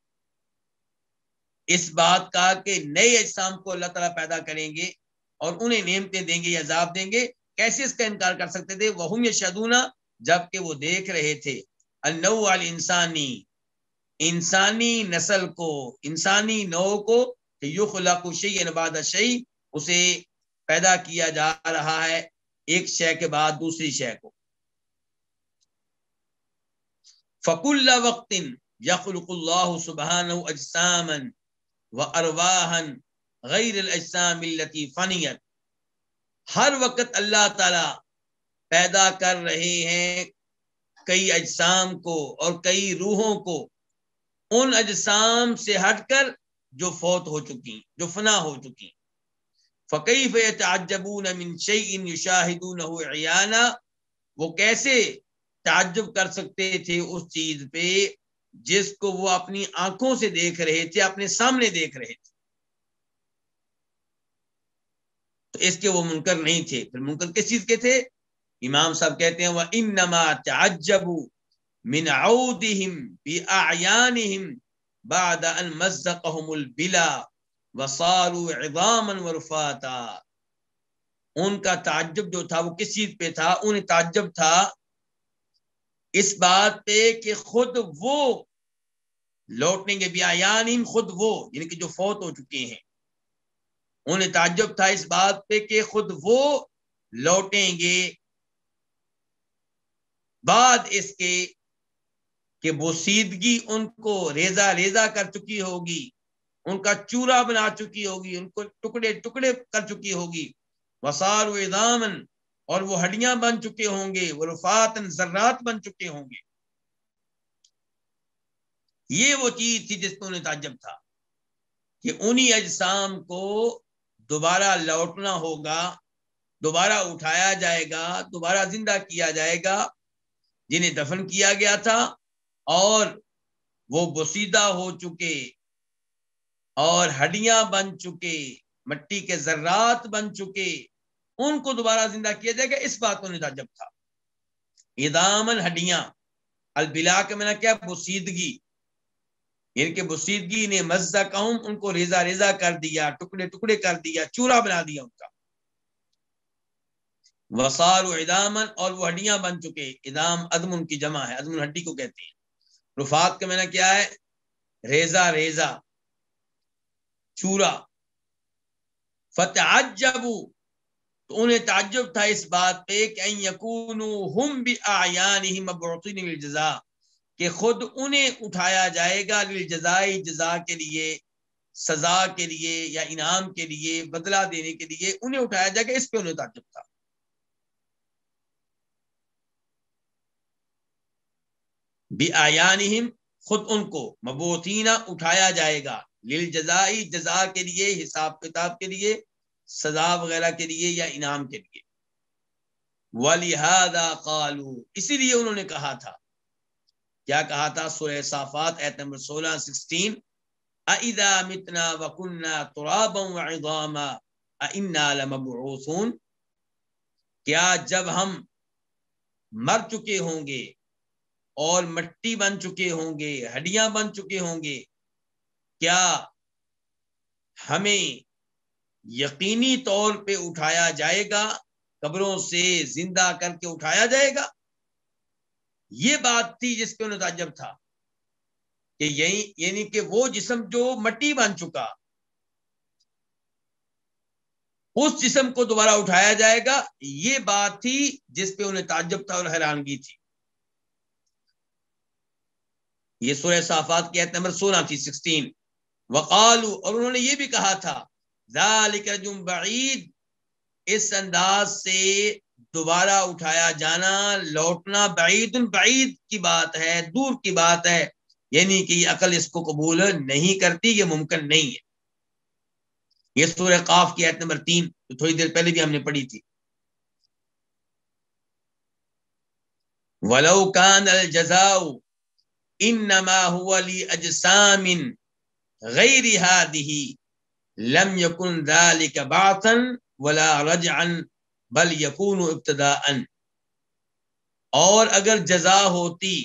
Speaker 2: اس بات کا کہ نئے اجسام کو اللہ تعالیٰ پیدا کریں گے اور انہیں نعمتیں دیں گے یا عذاب دیں گے، کیسے اس کا انکار کر سکتے تھے؟ وَهُمْ يَشْهَدُونَ، جبکہ وہ دیکھ رہے تھے النوع الانسانی، انسانی نسل کو، انسانی نوع کو، کہ یخلق شیئا بعد شیء، اسے پیدا کیا جا رہا ہے ایک شے کے بعد دوسری شے کو۔ فَكُلَّ وَقْتٍ يَخْلُقُ اللَّهُ سُبْحَانَهُ أَجْسَامًا وَأَرْوَاحًا غَيْرَ الْأَجْسَامِ الَّتِي فَنِيَتْ، ہر وقت اللہ تعالی پیدا کر رہے ہیں کئی اجسام کو اور کئی روحوں کو ان اجسام سے ہٹ کر جو فوت ہو چکی، جو فنا ہو چکی۔ فَكَيْفَ يَتَعَجَّبُونَ مِنْ شَيْءٍ يُشَاهِدُونَهُ عِيَانًا، وہ کیسے تعجب کر سکتے تھے اس چیز پہ جس کو وہ اپنی آنکھوں سے دیکھ رہے تھے، اپنے سامنے دیکھ رہے تھے، تو اس کے وہ منکر نہیں تھے۔ پھر منکر کس چیز کے تھے؟ امام صاحب کہتے ہیں وَإِنَّمَا تَعَجَّبُوا مِنْ عَوْدِهِمْ بِأَعْيَانِهِمْ بَعْدَ أَنْ مَزَّقَهُمُ الْبِلَا وَصَارُوا عِظَامًا وَرُفَاتًا، ان کا تعجب جو تھا وہ کس چیز پہ تھا؟ انہیں تعجب تھا اس بات پہ کہ خود وہ لوٹیں گے، بیاانہم، خود وہ یعنی کہ جو فوت ہو چکے ہیں، انہیں تعجب تھا اس بات پہ کہ خود وہ لوٹیں گے بعد اس کے کہ بوسیدگی ان کو ریزہ ریزہ کر چکی ہوگی، ان کا چورا بنا چکی ہوگی، ان کو ٹکڑے ٹکڑے کر چکی ہوگی، وصاروا عظاما، اور وہ ہڈیاں بن چکے ہوں گے، ورفاتن، ذرات بن چکے ہوں گے۔ یہ وہ چیز تھی جس کو انہیں تعجب تھا کہ انہی اجسام کو دوبارہ لوٹنا ہوگا، دوبارہ اٹھایا جائے گا، دوبارہ زندہ کیا جائے گا، جنہیں دفن کیا گیا تھا اور وہ بوسیدہ ہو چکے اور ہڈیاں بن چکے، مٹی کے ذرات بن چکے، ان کو دوبارہ زندہ کیا جائے گا، اس بات کو انہیں تعجب تھا۔ عظامن، ہڈیاں، البلا کے معنی کیا؟ بوسیدگی، یعنی کہ بوسیدگی نے مزقہم، ان کو ریزہ ریزہ کر دیا، ٹکڑے ٹکڑے کر دیا، چورا بنا دیا ان کا۔ وصاروا عظامن، اور وہ ہڈیاں بن چکے، عظام عظم ان کی جمع ہے، عظم ہڈی کو کہتے ہیں۔ رفات کے معنی کیا ہے؟ ریزہ ریزہ، چورا۔ فتعجبوا، تو انہیں تعجب تھا اس بات پہ کہ ان یکونوا ہم باعیانہم مبعوثین للجزاء، کہ خود انہیں اٹھایا جائے گا للجزاء، جزا کے لیے، سزا کے لیے یا انعام کے لیے، بدلہ دینے کے لیے انہیں اٹھایا جائے گا، اس پہ انہیں تعجب تھا۔ بِأَعْيَانِهِمْ، خود ان کو، مبعوثین اٹھایا جائے گا، للجزاء، جزا کے لیے، حساب کتاب کے لیے، سزا وغیرہ کے لیے یا انعام کے لیے۔ وَلِهَذَا قَالُوا، اسی لیے انہوں نے کہا تھا، کیا کہا تھا؟ سورہ صافات ایت نمبر سولہ سکسٹین، اَإِذَا مِتْنَا وَكُنَّا تُرَابًا وَعِظَامًا أَإِنَّا لَمَبْعُوثُونَ، کیا جب ہم مر چکے ہوں گے اور مٹی بن چکے ہوں گے، ہڈیاں بن چکے ہوں گے، کیا ہمیں یقینی طور پہ اٹھایا جائے گا، قبروں سے زندہ کر کے اٹھایا جائے گا؟ یہ بات تھی جس پہ انہیں تعجب تھا کہ یہی، یعنی کہ وہ جسم جو مٹی بن چکا، اس جسم کو دوبارہ اٹھایا جائے گا، یہ بات تھی جس پہ انہیں تعجب تھا اور حیرانگی تھی۔ یہ سورہ صافات کی آیت نمبر سولہ تھی، سکسٹین۔ وقالوا، اور انہوں نے یہ بھی کہا تھا، ذالک رجم بعید، اس انداز سے دوبارہ اٹھایا جانا، لوٹنا، بعید بعید کی بات ہے، دور کی بات ہے، یعنی کہ یہ عقل اس کو قبول نہیں کرتی، یہ ممکن نہیں ہے۔ یہ سورہ قاف کی آیت نمبر تین، تو تھوڑی دیر پہلے بھی ہم نے پڑھی تھی۔ وَلَوْ كَانَ الْجَزَاءُ إِنَّمَا هُوَ لِأَجْسَامٍ غَيْرِ هَذِهِ لَمْ يَكُنْ ذَلِكَ بَعْثًا وَلَا رَجْعًا بَلْ يَكُونُ ابْتِدَاءً، اور اگر جزا ہوتی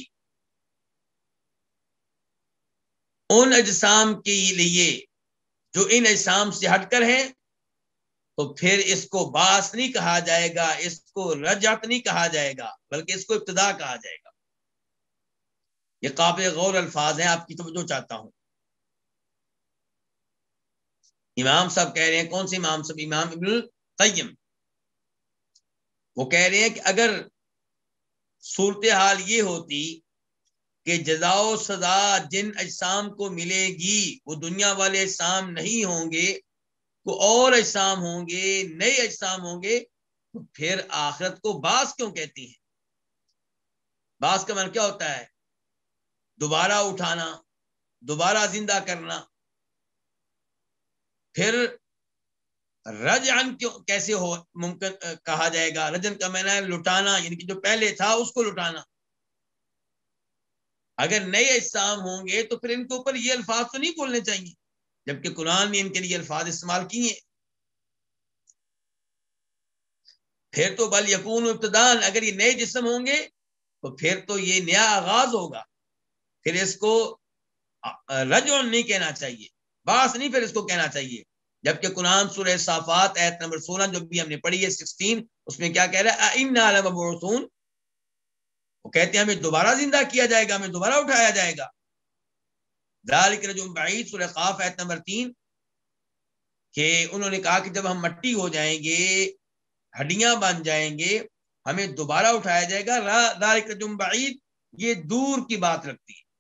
Speaker 2: ان اجسام کے لیے جو ان اجسام سے ہٹ کر ہیں، تو پھر اس کو باس نہیں کہا جائے گا، اس کو رجعت نہیں کہا جائے گا، بلکہ اس کو ابتدا کہا جائے گا۔ یہ قابل غور الفاظ ہیں، آپ کی توجہ چاہتا ہوں۔ امام صاحب کہہ رہے ہیں، کون سے امام صاحب؟ امام ابن القیم۔ وہ کہہ رہے ہیں کہ اگر صورتحال یہ ہوتی کہ جزا و سزا جن اجسام کو ملے گی وہ دنیا والے اجسام نہیں ہوں گے، کو اور اجسام ہوں گے، نئے اجسام ہوں گے، تو پھر آخرت کو باس کیوں کہتی ہیں؟ باس کا معنی کیا ہوتا ہے؟ دوبارہ اٹھانا، دوبارہ زندہ کرنا۔ پھر رجعن کیوں کیسے ہو ممکن کہا جائے گا؟ رجن کا معنی ہے لٹانا، یعنی کہ جو پہلے تھا اس کو لٹانا۔ اگر نئے اجسام ہوں گے تو پھر ان کے اوپر یہ الفاظ تو نہیں بولنے چاہیے، جبکہ قرآن نے ان کے لیے الفاظ استعمال کیے۔ پھر تو بل یکون ابتدان، اگر یہ نئے جسم ہوں گے تو پھر تو یہ نیا آغاز ہوگا، پھر اس کو رجعن نہیں کہنا چاہیے، باس نہیں پھر اس کو کہنا چاہیے۔ جبکہ قرآن سورہ صافات ایت نمبر سولہ جو بھی ہم نے پڑھی ہے، سکسٹین، اس میں کیا کہہ رہا ہے؟ اِنَّا لَمَبْعُوثُونَ، وہ کہتے ہیں ہمیں دوبارہ زندہ کیا جائے گا، ہمیں دوبارہ اٹھایا جائے گا۔ ذالک رجم بعید، سورہ قاف آیت نمبر تین، کہ انہوں نے کہا کہ جب ہم مٹی ہو جائیں گے، ہڈیاں بن جائیں گے، ہمیں دوبارہ اٹھایا جائے گا۔ ذالک رجم بعید، یہ دور کی بات رکھتی ہے۔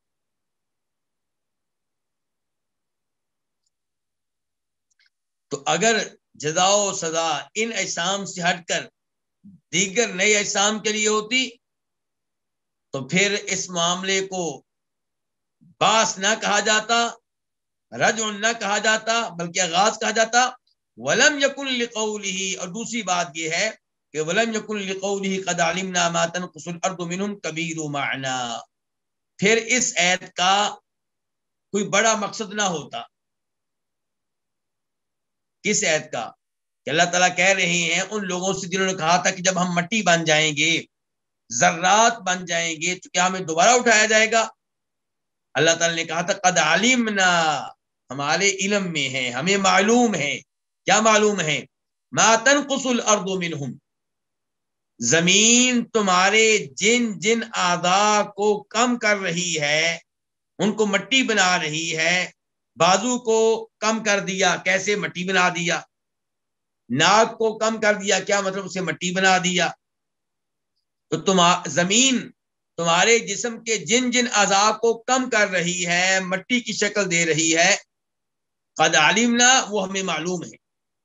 Speaker 2: تو اگر جزا و سزا ان اجسام سے ہٹ کر دیگر نئے اجسام کے لیے ہوتی تو پھر اس معاملے کو باس نہ کہا جاتا، رجع نہ کہا جاتا، بلکہ آغاز کہا جاتا۔ ولم یکن لقولہ، اور دوسری بات یہ ہے کہ ولم یکن لقولہ قد علمنا ما تنقص الارض منهم کبیر معنی، پھر اس آیت کا کوئی بڑا مقصد نہ ہوتا۔ کس آیت کا؟ کہ اللہ تعالیٰ کہہ رہے ہیں ان لوگوں سے جنہوں نے کہا تھا کہ جب ہم مٹی بن جائیں گے، ذرات بن جائیں گے، تو کیا ہمیں دوبارہ اٹھایا جائے گا؟ اللہ تعالیٰ نے کہا تھا قد علمنا، ہمارے علم میں ہے، ہمیں معلوم ہے۔ کیا معلوم ہے؟ ما تنقص الارض منهم، زمین تمہارے جن جن اعضاء کو کم کر رہی ہے، ان کو مٹی بنا رہی ہے۔ بازو کو کم کر دیا، کیسے؟ مٹی بنا دیا۔ ناک کو کم کر دیا، کیا مطلب اسے مٹی بنا دیا. تو تم زمین تمہارے جسم کے جن جن اعضاء کو کم کر رہی ہے، مٹی کی شکل دے رہی ہے، قد علمنا، وہ ہمیں معلوم ہے.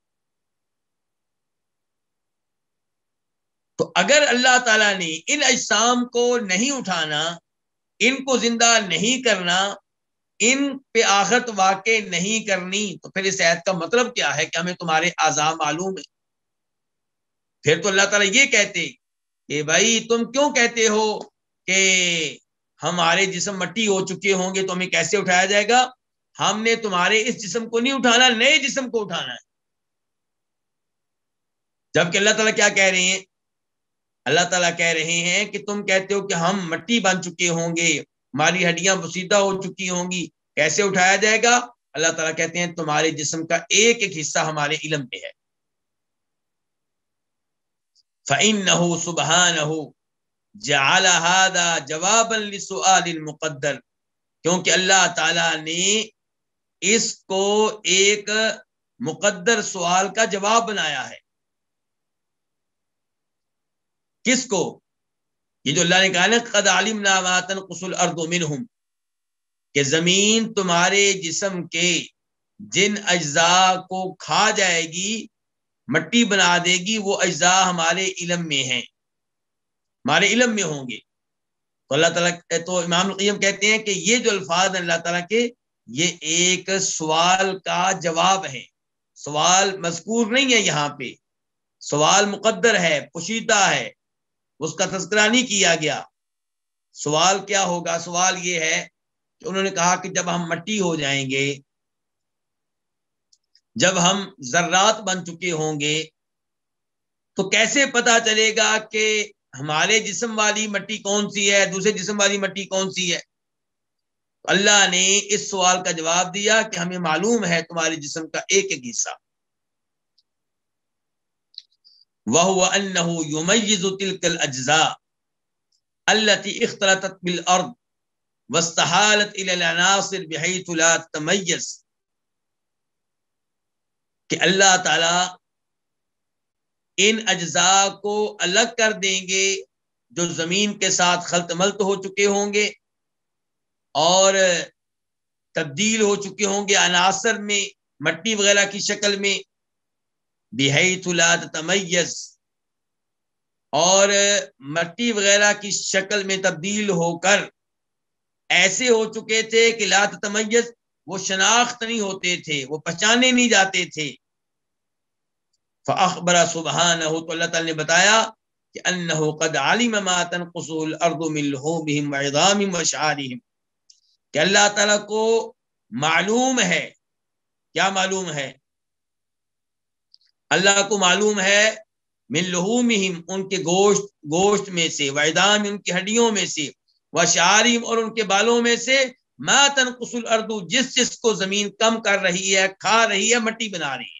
Speaker 2: تو اگر اللہ تعالیٰ نے ان اجسام کو نہیں اٹھانا، ان کو زندہ نہیں کرنا، ان پہ آخرت واقع نہیں کرنی، تو پھر اس آیت کا مطلب کیا ہے کہ ہمیں تمہارے اعضاء معلوم ہے. پھر تو اللہ تعالیٰ یہ کہتے کہ بھائی تم کیوں کہتے ہو کہ ہمارے جسم مٹی ہو چکے ہوں گے تو ہمیں کیسے اٹھایا جائے گا؟ ہم نے تمہارے اس جسم کو نہیں اٹھانا، نئے جسم کو اٹھانا ہے. جبکہ اللہ تعالیٰ کیا کہہ رہے ہیں؟ اللہ تعالیٰ کہہ رہے ہیں کہ تم کہتے ہو کہ ہم مٹی بن چکے ہوں گے، ہماری ہڈیاں بسیدہ ہو چکی ہوں گی، کیسے اٹھایا جائے گا؟ اللہ تعالیٰ کہتے ہیں تمہارے جسم کا ایک ایک حصہ ہمارے علم میں ہے. فَإِنَّهُ سُبْحَانَهُ جعل هذا جوابا لسؤال المقدر، کیونکہ اللہ تعالیٰ نے اس کو ایک مقدر سوال کا جواب بنایا ہے. کس کو؟ یہ جو اللہ نے کہا نا قد علمنا ما تنقص الارض منہم، کہ زمین تمہارے جسم کے جن اجزاء کو کھا جائے گی، مٹی بنا دے گی، وہ اجزاء ہمارے علم میں ہیں، ہمارے علم میں ہوں گے. تو اللہ تعالیٰ تو امام القیم کہتے ہیں کہ یہ جو الفاظ ہیں اللہ تعالیٰ کے، یہ ایک سوال کا جواب ہے. سوال مذکور نہیں ہے یہاں پہ، سوال مقدر ہے، پوشیدہ ہے، اس کا تذکرہ نہیں کیا گیا. سوال کیا ہوگا؟ سوال یہ ہے کہ انہوں نے کہا کہ جب ہم مٹی ہو جائیں گے، جب ہم ذرات بن چکے ہوں گے، تو کیسے پتا چلے گا کہ ہمارے جسم والی مٹی کون سی ہے، دوسرے جسم والی مٹی کون سی ہے؟ اللہ نے اس سوال کا جواب دیا کہ ہمیں معلوم ہے تمہارے جسم کا ایک ایک حصہ. وَهُوَ أَنَّهُ يُمَيِّزُ تِلْكَ الْأَجْزَاءَ الَّتِي اخْتَلَطَتْ بِالْأَرْضِ وَاسْتَحَالَتْ إِلَى الْعَنَاصِرِ بِحَيْثُ لَا تَتَمَيَّزُ، کہ اللہ تعالیٰ ان اجزاء کو الگ کر دیں گے جو زمین کے ساتھ خلط ملط ہو چکے ہوں گے اور تبدیل ہو چکے ہوں گے عناصر میں، مٹی وغیرہ کی شکل میں. بحیث لا تتمیز، اور مٹی وغیرہ کی شکل میں تبدیل ہو کر ایسے ہو چکے تھے کہ لا تتمیز، وہ شناخت نہیں ہوتے تھے، وہ پہچانے نہیں جاتے تھے. فاخبر سبحانہ، تو اللہ تعالی نے بتایا کہ انہ قد علم ما تنقص الارض من لحومهم وعظامهم وشعارهم، کہ اللہ تعالیٰ کو معلوم ہے. کیا معلوم ہے؟ اللہ کو معلوم ہے من لحومهم، ان کے گوشت گوشت میں سے، وعظام، ان کی ہڈیوں میں سے، وشعارهم، اور ان کے بالوں میں سے، ما تنقص الارض، جس جس کو زمین کم کر رہی ہے، کھا رہی ہے، مٹی بنا رہی ہے.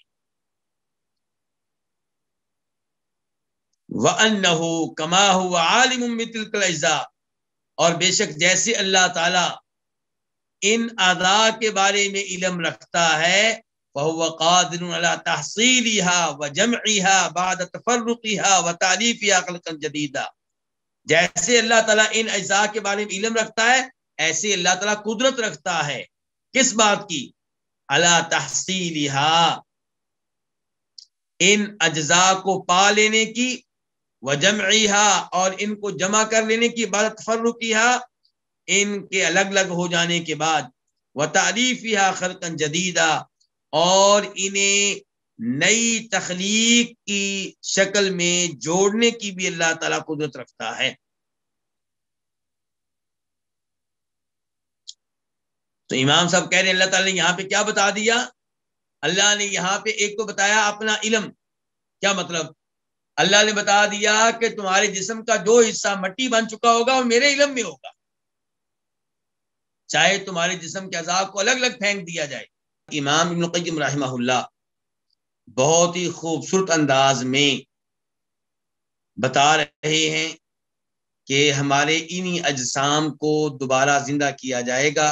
Speaker 2: وَأَنَّهُ كَمَا هُوَ عَالِمٌ بِتِلْكَ الْأَجْزَاءِ، اور بے شک جیسے اللہ تعالیٰ ان اعضاء کے بارے میں علم رکھتا ہے، فَهُوَ قَادِرٌ عَلَى تَحْصِيلِهَا وَجَمْعِهَا بَعْدَ تَفَرُّقِهَا وَتَأْلِيفِهَا خَلْقًا جَدِيدًا. جیسے اللہ تعالیٰ ان اجزاء کے بارے میں علم رکھتا ہے، ایسے اللہ تعالیٰ قدرت رکھتا ہے کس بات کی؟ عَلَى تَحْصِيلِهَا، ان اجزاء کو پا لینے کی، وجمعها، اور ان کو جمع کر لینے کی، بعد تفرقها، ان کے الگ الگ ہو جانے کے بعد، وتعریفها خلقا جدیدا، اور انہیں نئی تخلیق کی شکل میں جوڑنے کی بھی اللہ تعالیٰ قدرت رکھتا ہے. تو امام صاحب کہہ رہے ہیں اللہ تعالیٰ نے یہاں پہ کیا بتا دیا؟ اللہ نے یہاں پہ ایک تو بتایا اپنا علم. کیا مطلب؟ اللہ نے بتا دیا کہ تمہارے جسم کا جو حصہ مٹی بن چکا ہوگا وہ میرے علم میں ہوگا، چاہے تمہارے جسم کے اعضاء کو الگ الگ پھینک دیا جائے. امام ابن القیم رحمہ اللہ بہت ہی خوبصورت انداز میں بتا رہے ہیں کہ ہمارے انہی اجسام کو دوبارہ زندہ کیا جائے گا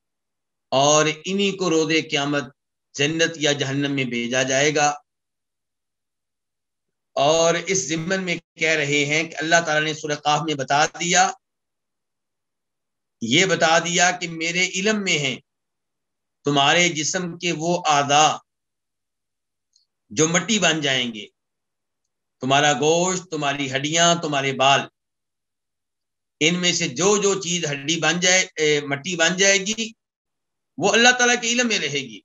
Speaker 2: اور انہی کو روز قیامت جنت یا جہنم میں بھیجا جائے گا. اور اس ضمن میں کہہ رہے ہیں کہ اللہ تعالیٰ نے سورہ قاف میں بتا دیا یہ بتا دیا کہ میرے علم میں ہیں تمہارے جسم کے وہ اعضاء جو مٹی بن جائیں گے، تمہارا گوشت، تمہاری ہڈیاں، تمہارے بال، ان میں سے جو جو چیز ہڈی بن جائے مٹی بن جائے گی وہ اللہ تعالیٰ کے علم میں رہے گی،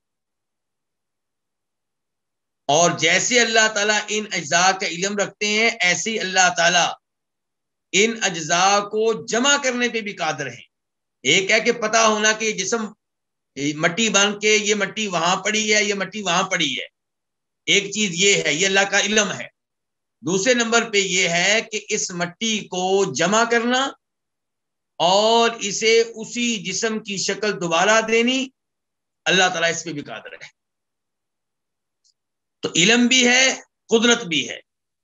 Speaker 2: اور جیسے اللہ تعالیٰ ان اجزاء کا علم رکھتے ہیں ایسے ہی اللہ تعالیٰ ان اجزاء کو جمع کرنے پہ بھی قادر ہیں۔ ایک ہے کہ پتہ ہونا کہ یہ جسم مٹی بن کے یہ مٹی وہاں پڑی ہے، یہ مٹی وہاں پڑی ہے، ایک چیز یہ ہے، یہ اللہ کا علم ہے۔ دوسرے نمبر پہ یہ ہے کہ اس مٹی کو جمع کرنا اور اسے اسی جسم کی شکل دوبارہ دینی، اللہ تعالیٰ اس پہ بھی قادر ہے۔ تو علم بھی ہے، قدرت بھی ہے۔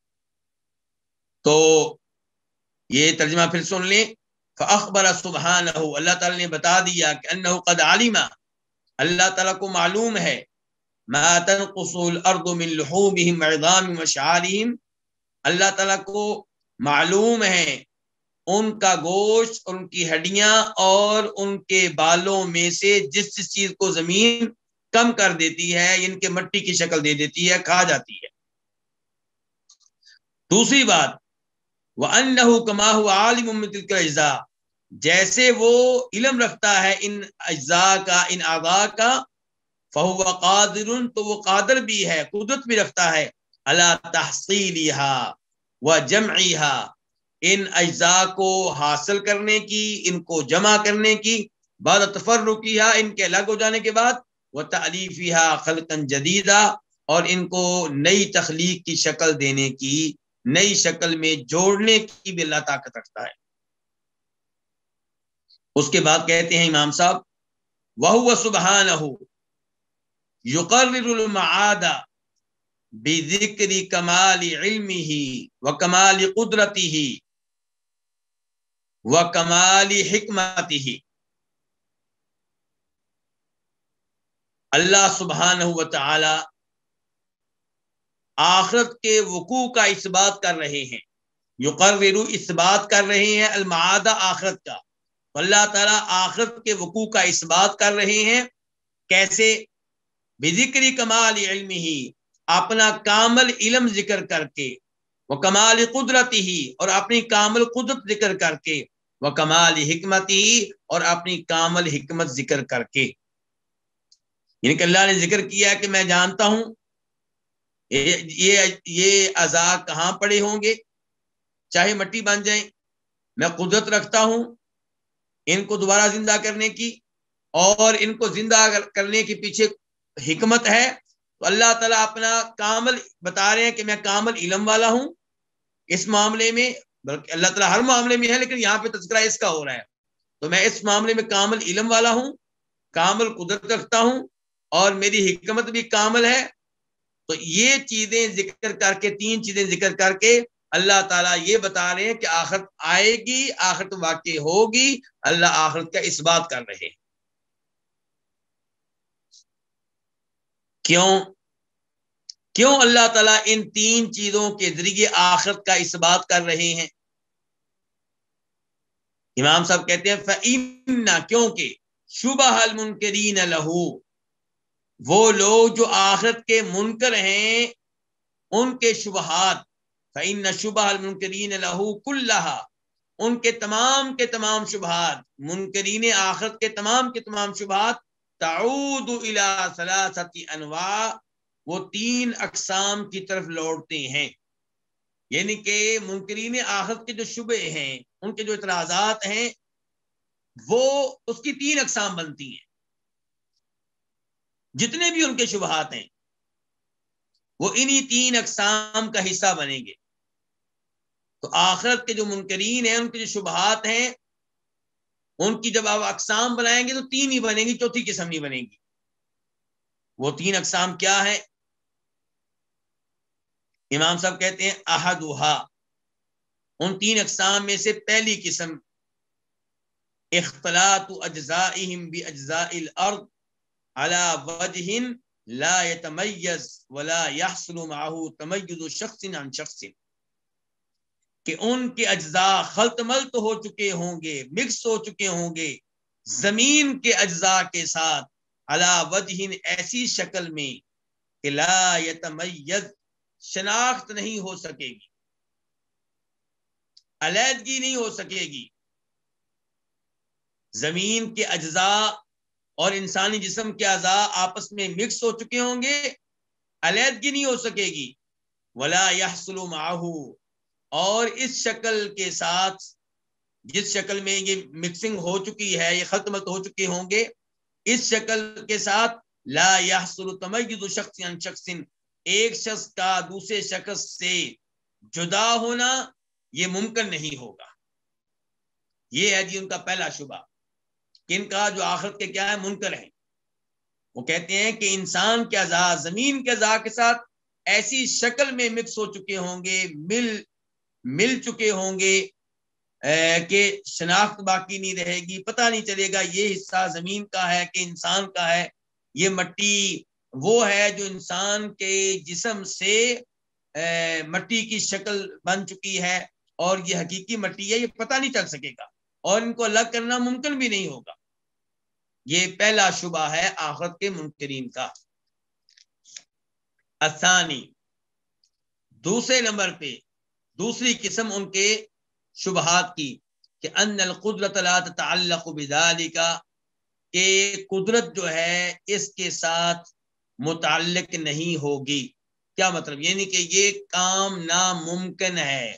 Speaker 2: تو یہ ترجمہ پھر سن لیں۔ فَأَخْبَرَ سُبْحَانَهُ، اللہ تعالیٰ نے بتا دیا کہ انہ قد علم، اللہ تعالیٰ کو معلوم ہے ما تنقص الارض من لحومهم وعظامهم وشعارهم، اللہ تعالیٰ کو معلوم ہے ان کا گوشت، ان کی ہڈیاں اور ان کے بالوں میں سے جس جس چیز کو زمین کم کر دیتی ہے، ان کے مٹی کی شکل دے دیتی ہے، کھا جاتی ہے۔ دوسری بات وَأَنَّهُ كَمَا هُوَ عَالِمٌ بِتِلْكَ الْأَجْزَاءِ، جیسے وہ علم رکھتا ہے ان اجزاء کا، ان اعضاء کا، فَهُوَ قَادِرٌ، تو وہ قادر بھی ہے، قدرت بھی رکھتا ہے، عَلَى تَحْصِيلِهَا وَجَمْعِهَا، ان اجزاء کو حاصل کرنے کی، ان کو جمع کرنے کی، بعد تفرقها، ان کے الگ ہو جانے کے بعد، وَتَأْلِيفِهَا خَلْقًا جَدِيدًا، اور ان کو نئی تخلیق کی شکل دینے کی، نئی شکل میں جوڑنے کی بھی اللہ طاقت رکھتا ہے۔ اس کے بعد کہتے ہیں امام صاحب وَهُوَ سُبْحَانَهُ يُقَرِّرُ الْمَعَادَ بِذِكْرِ كَمَالِ عِلْمِهِ وَكَمَالِ قُدْرَتِهِ وَكَمَالِ حِكْمَتِهِ، اللہ سبحانہ و تعالی آخرت کے وقوع کا اس بات کر رہے ہیں، یقرر اس بات کر رہے ہیں، المعاد آخرت کا، اللہ تعالیٰ آخرت کے وقوع کا اس بات کر رہے ہیں۔ کیسے؟ بذکر کمال علمہ، اپنا کامل علم ذکر کر کے، وہ کمال قدرتی ہی، اور اپنی کامل قدرت ذکر کر کے، وہ کمال حکمتی، اور اپنی کامل حکمت ذکر کر کے، یعنی کہ اللہ نے ذکر کیا کہ میں جانتا ہوں یہ یہ اعضاء کہاں پڑے ہوں گے، چاہے مٹی بن جائیں، میں قدرت رکھتا ہوں ان کو دوبارہ زندہ کرنے کی، اور ان کو زندہ کرنے کے پیچھے حکمت ہے۔ تو اللہ تعالیٰ اپنا کامل بتا رہے ہیں کہ میں کامل علم والا ہوں اس معاملے میں، بلکہ اللہ تعالیٰ ہر معاملے میں ہے لیکن یہاں پہ تذکرہ اس کا ہو رہا ہے، تو میں اس معاملے میں کامل علم والا ہوں، کامل قدرت رکھتا ہوں، اور میری حکمت بھی کامل ہے۔ تو یہ چیزیں ذکر کر کے، تین چیزیں ذکر کر کے اللہ تعالیٰ یہ بتا رہے ہیں کہ آخرت آئے گی، آخرت واقع ہوگی، اللہ آخرت کا اس بات کر رہے ہیں۔ کیوں کیوں اللہ تعالیٰ ان تین چیزوں کے ذریعے آخرت کا اس بات کر رہے ہیں؟ امام صاحب کہتے ہیں فَإِنَّ، کیونکہ شُبَہَ الْمُنْكِرِينَ لَهُ، وہ لوگ جو آخرت کے منکر ہیں ان کے شبہات، فَإِنَّ شُبَهَ الْمُنْكِرِينَ لَهُ كُلَّهَا، ان کے تمام کے تمام شبہات، منکرین آخرت کے تمام کے تمام شبہات، تعود الى ثلاثۃ انواع، وہ تین اقسام کی طرف لوٹتے ہیں، یعنی کہ منکرین آخرت کے جو شبہ ہیں، ان کے جو اعتراضات ہیں، وہ اس کی تین اقسام بنتی ہیں، جتنے بھی ان کے شبہات ہیں وہ انہی تین اقسام کا حصہ بنیں گے۔ تو آخرت کے جو منکرین ہیں ان کے جو شبہات ہیں، ان کی جب آپ اقسام بنائیں گے تو تین ہی بنیں گی، چوتھی قسم نہیں بنے گی۔ وہ تین اقسام کیا ہے؟ امام صاحب کہتے ہیں احدھا، ان تین اقسام میں سے پہلی قسم اختلاط اجزائهم باجزاء الارض على وجہ لا يتمیز ولا يحصل معه تمیز شخص عن شخص، کہ ان کے اجزاء خلط ملط ہو چکے ہوں گے، مکس ہو چکے ہوں گے زمین کے اجزاء کے ساتھ، علی وجہ ایسی شکل میں کہ لا یتمیز شناخت نہیں ہو سکے گی، علیحدگی نہیں ہو سکے گی۔ زمین کے اجزاء اور انسانی جسم کے اعضاء آپس میں مکس ہو چکے ہوں گے، علیحدگی نہیں ہو سکے گی۔ ولا یحصل معه، اور اس شکل کے ساتھ، جس شکل میں یہ مکسنگ ہو چکی ہے، یہ خلط ملط ہو چکے ہوں گے، اس شکل کے ساتھ لا یحصل تمیز شخص عن شخص، ایک شخص کا دوسرے شخص سے جدا ہونا یہ ممکن نہیں ہوگا۔ یہ ہے جی ان کا پہلا شبہ، کہ ان کا جو آخرت کے کیا ہے منکر ہیں۔ وہ کہتے ہیں کہ انسان کے اعضاء زمین کے اعضاء کے ساتھ ایسی شکل میں مکس ہو چکے ہوں گے، مل مل چکے ہوں گے کہ شناخت باقی نہیں رہے گی، پتہ نہیں چلے گا یہ حصہ زمین کا ہے کہ انسان کا ہے، یہ مٹی وہ ہے جو انسان کے جسم سے مٹی کی شکل بن چکی ہے اور یہ حقیقی مٹی ہے، یہ پتہ نہیں چل سکے گا، اور ان کو الگ کرنا ممکن بھی نہیں ہوگا۔ یہ پہلا شبہ ہے آخرت کے منکرین کا۔ الثانی، دوسرے نمبر پہ دوسری قسم ان کے شبہات کی، کہ ان القدرت لا تتعلق بذالک، کہ قدرت جو ہے اس کے ساتھ متعلق نہیں ہوگی۔ کیا مطلب؟ یعنی کہ یہ کام ناممکن ہے،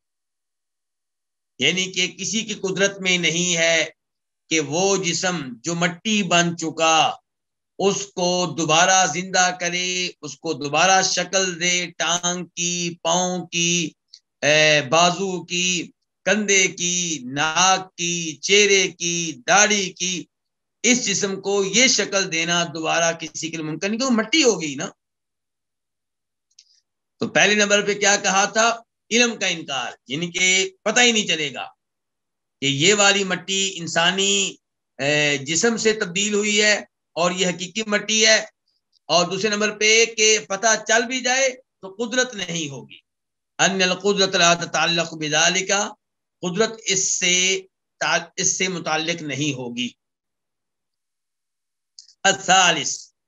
Speaker 2: یعنی کہ کسی کی قدرت میں نہیں ہے کہ وہ جسم جو مٹی بن چکا اس کو دوبارہ زندہ کرے، اس کو دوبارہ شکل دے، ٹانگ کی، پاؤں کی، بازو کی، کندھے کی، ناک کی، چہرے کی، داڑھی کی، اس جسم کو یہ شکل دینا دوبارہ کسی کے لیے ممکن نہیں، کہ وہ مٹی ہو گئی نا۔ تو پہلے نمبر پہ کیا کہا تھا؟ علم کا انکار، یعنی کہ پتہ ہی نہیں چلے گا کہ یہ والی مٹی انسانی جسم سے تبدیل ہوئی ہے اور یہ حقیقی مٹی ہے۔ اور دوسرے نمبر پہ کہ پتہ چل بھی جائے تو قدرت نہیں ہوگی، ان القدرت لا تتعلق بذالک، قدرت اس سے اس سے متعلق نہیں ہوگی۔ الثالث،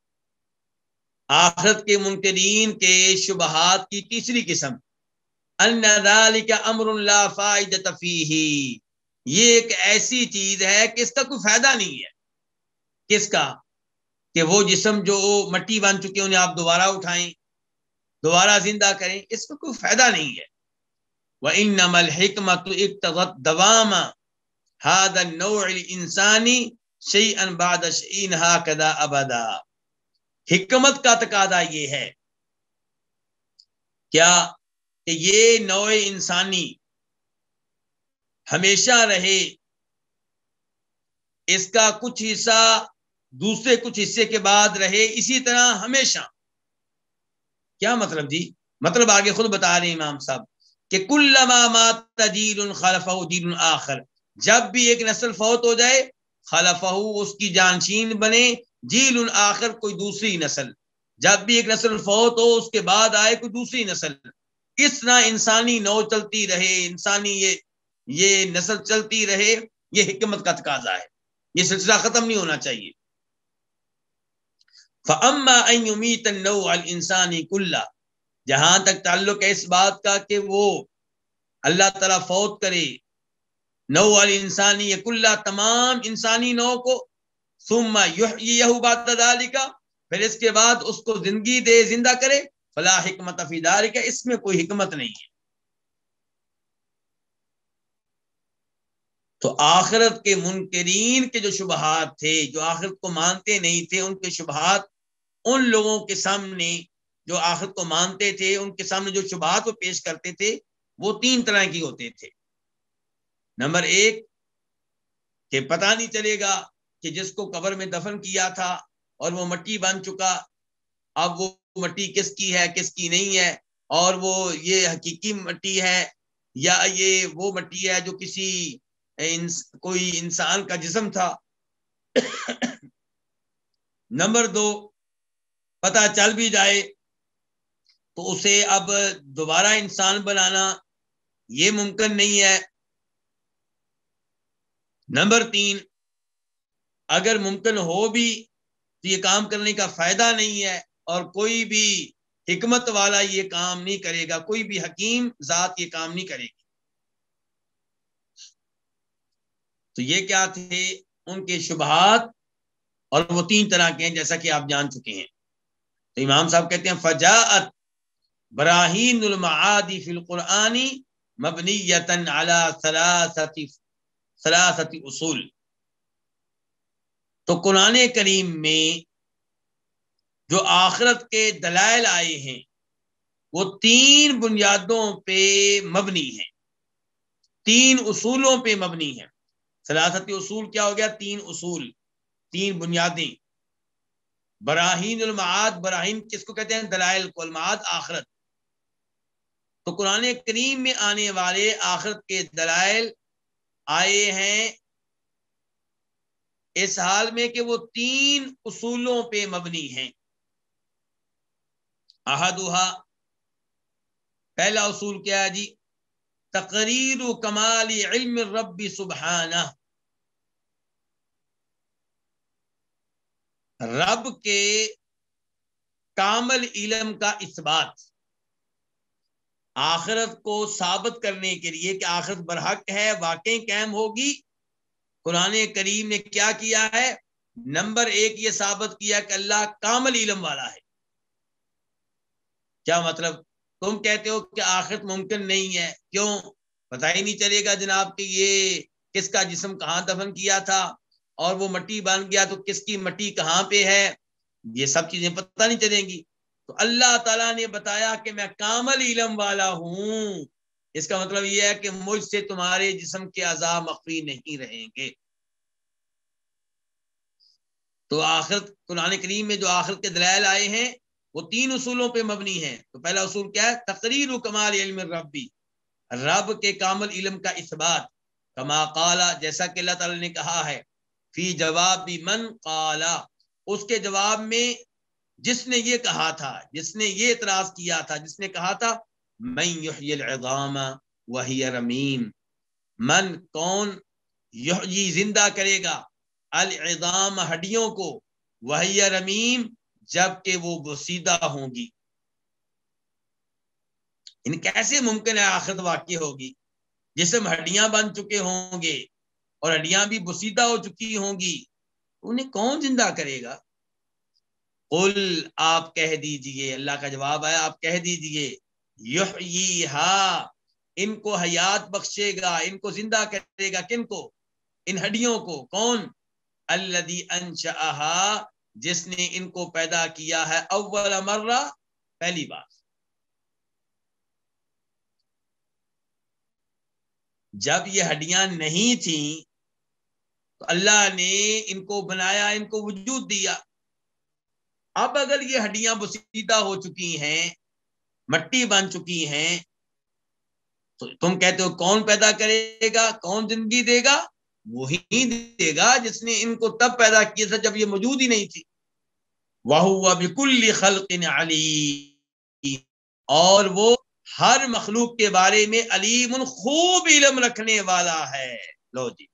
Speaker 2: آخرت کے منکرین کے شبہات کی تیسری قسم، ان ذالک امر لا فائدۃ فیہ، یہ ایک ایسی چیز ہے کہ اس کا کوئی فائدہ نہیں ہے۔ کس کا؟ کہ وہ جسم جو مٹی بن چکے انہیں آپ دوبارہ اٹھائیں، دوبارہ زندہ کریں، اس کا کوئی فائدہ نہیں ہے۔ وَإِنَّمَا الْحِكْمَةُ اقْتَضَتْ دَوَامَ هَذَا النَّوْعِ الْإِنسَانِ شَيْئًا بَعْدَ شَيْءٍ هَكَذَا أَبَدًا، حکمت کا تقاضا یہ ہے کیا کہ یہ نوع انسانی ہمیشہ رہے، اس کا کچھ حصہ دوسرے کچھ حصے کے بعد رہے اسی طرح ہمیشہ۔ کیا مطلب جی؟ مطلب آگے خود بتا رہے ہیں امام صاحب کہ کلما مات جیل خلفہ جیل آخر، جب بھی ایک نسل فوت ہو جائے، خلفہ اس کی جانشین بنے، جیل آخر کوئی دوسری نسل، جب بھی ایک نسل فوت ہو اس کے بعد آئے کوئی دوسری نسل، اس طرح انسانی نو چلتی رہے، انسانی یہ یہ نسل چلتی رہے، یہ حکمت کا تقاضا ہے، یہ سلسلہ ختم نہیں ہونا چاہیے۔ فَأَمَّا أَن يُمِيتَ النَّوْعَ الْإِنسَانِ كُلَّهُ، جہاں تک تعلق ہے اس بات کا کہ وہ اللہ تعالیٰ فوت کرے نوع الانسانی کلہ، تمام انسانی نو کو، ثم یحییہ بعد ذلک، پھر اس کے بعد اس کو زندگی دے، زندہ کرے، فلا حکمت فی ذلک، اس میں کوئی حکمت نہیں ہے۔ تو آخرت کے منکرین کے جو شبہات تھے، جو آخرت کو مانتے نہیں تھے، ان کے شبہات ان لوگوں کے سامنے جو آخرت کو مانتے تھے، ان کے سامنے جو شبہات وہ پیش کرتے تھے وہ تین طرح کی ہوتے تھے۔ نمبر ایک کہ پتہ نہیں چلے گا کہ جس کو قبر میں دفن کیا تھا اور وہ مٹی بن چکا، اب وہ مٹی کس کی ہے کس کی نہیں ہے، اور وہ یہ حقیقی مٹی ہے یا یہ وہ مٹی ہے جو کسی انس کوئی انسان کا جسم تھا۔ نمبر دو، پتہ چل بھی جائے تو اسے اب دوبارہ انسان بنانا یہ ممکن نہیں ہے۔ نمبر تین، اگر ممکن ہو بھی تو یہ کام کرنے کا فائدہ نہیں ہے، اور کوئی بھی حکمت والا یہ کام نہیں کرے گا، کوئی بھی حکیم ذات یہ کام نہیں کرے گی۔ تو یہ کیا تھے ان کے شبہات، اور وہ تین طرح کے ہیں جیسا کہ آپ جان چکے ہیں۔ تو امام صاحب کہتے ہیں فجاءت براہین المعاد فی القرآن مبنیۃ علی ثلاثۃ ثلاثۃ اصول۔ تو قرآن کریم میں جو آخرت کے دلائل آئے ہیں وہ تین بنیادوں پہ مبنی ہیں، تین اصولوں پہ مبنی ہیں۔ ثلاثت اصول کیا ہو گیا؟ تین اصول، تین بنیادیں۔ براہین المعاد، براہین کس کو کہتے ہیں؟ دلائل کو، المعاد آخرت۔ تو قرآن کریم میں آنے والے آخرت کے دلائل آئے ہیں اس حال میں کہ وہ تین اصولوں پہ مبنی ہیں۔ احدھا، پہلا اصول کیا ہے جی؟ تقریر کمال علم الرب سبحانہ، رب کے کامل علم کا اثبات، آخرت کو ثابت کرنے کے لیے کہ آخرت برحق ہے، واقعی قائم ہوگی۔ قرآن کریم نے کیا کیا ہے؟ نمبر ایک یہ ثابت کیا کہ اللہ کامل علم والا ہے۔ کیا مطلب؟ تم کہتے ہو کہ آخرت ممکن نہیں ہے، کیوں؟ پتہ ہی نہیں چلے گا جناب کہ یہ کس کا جسم کہاں دفن کیا تھا، اور وہ مٹی بن گیا تو کس کی مٹی کہاں پہ ہے، یہ سب چیزیں پتہ نہیں چلیں گی۔ تو اللہ تعالیٰ نے بتایا کہ میں کامل علم والا ہوں، اس کا مطلب یہ ہے کہ مجھ سے تمہارے جسم کے اعضاء مخفی نہیں رہیں گے۔ تو آخرت، قرآن کریم میں جو آخرت کے دلائل آئے ہیں وہ تین اصولوں پہ مبنی ہیں۔ تو پہلا اصول کیا ہے؟ تقریر کمال علم ربی، رب کے کامل علم کا اثبات۔ کما قال، جیسا کہ اللہ تعالیٰ نے کہا ہے، فی جواب من قال، اس کے جواب میں جس نے یہ کہا تھا، جس نے یہ اعتراض کیا تھا، جس نے کہا تھا من یحیی العظام وہی رمیم، من کون، یحیی زندہ کرے گا، العظام ہڈیوں کو، وہی رمیم جبکہ وہ بسیدہ ہوں گی۔ ان کیسے ممکن ہے آخرت واقع ہوگی؟ جسم ہڈیاں بن چکے ہوں گے اور ہڈیاں بھی بسیدہ ہو چکی ہوں گی، انہیں کون زندہ کرے گا؟ قل، آپ کہہ دیجئے، اللہ کا جواب ہے، آپ کہہ دیجئے، یحییہا، ان کو حیات بخشے گا، ان کو زندہ کرے گا، کن کو؟ ان ہڈیوں کو۔ کون؟ الذی انشأہا، جس نے ان کو پیدا کیا ہے، اول مرہ، پہلی بار۔ جب یہ ہڈیاں نہیں تھیں تو اللہ نے ان کو بنایا، ان کو وجود دیا۔ اب اگر یہ ہڈیاں بسیدہ ہو چکی ہیں، مٹی بن چکی ہیں، تو تم کہتے ہو کون پیدا کرے گا، کون زندگی دے گا؟ وہی دے گا جس نے ان کو تب پیدا کیا تھا جب یہ موجود ہی نہیں تھی۔ وَهُوَ بِكُلِّ خَلْقٍ عَلِيمٌ، اور وہ ہر مخلوق کے بارے میں علیم، خوب علم رکھنے والا ہے۔ لو جی،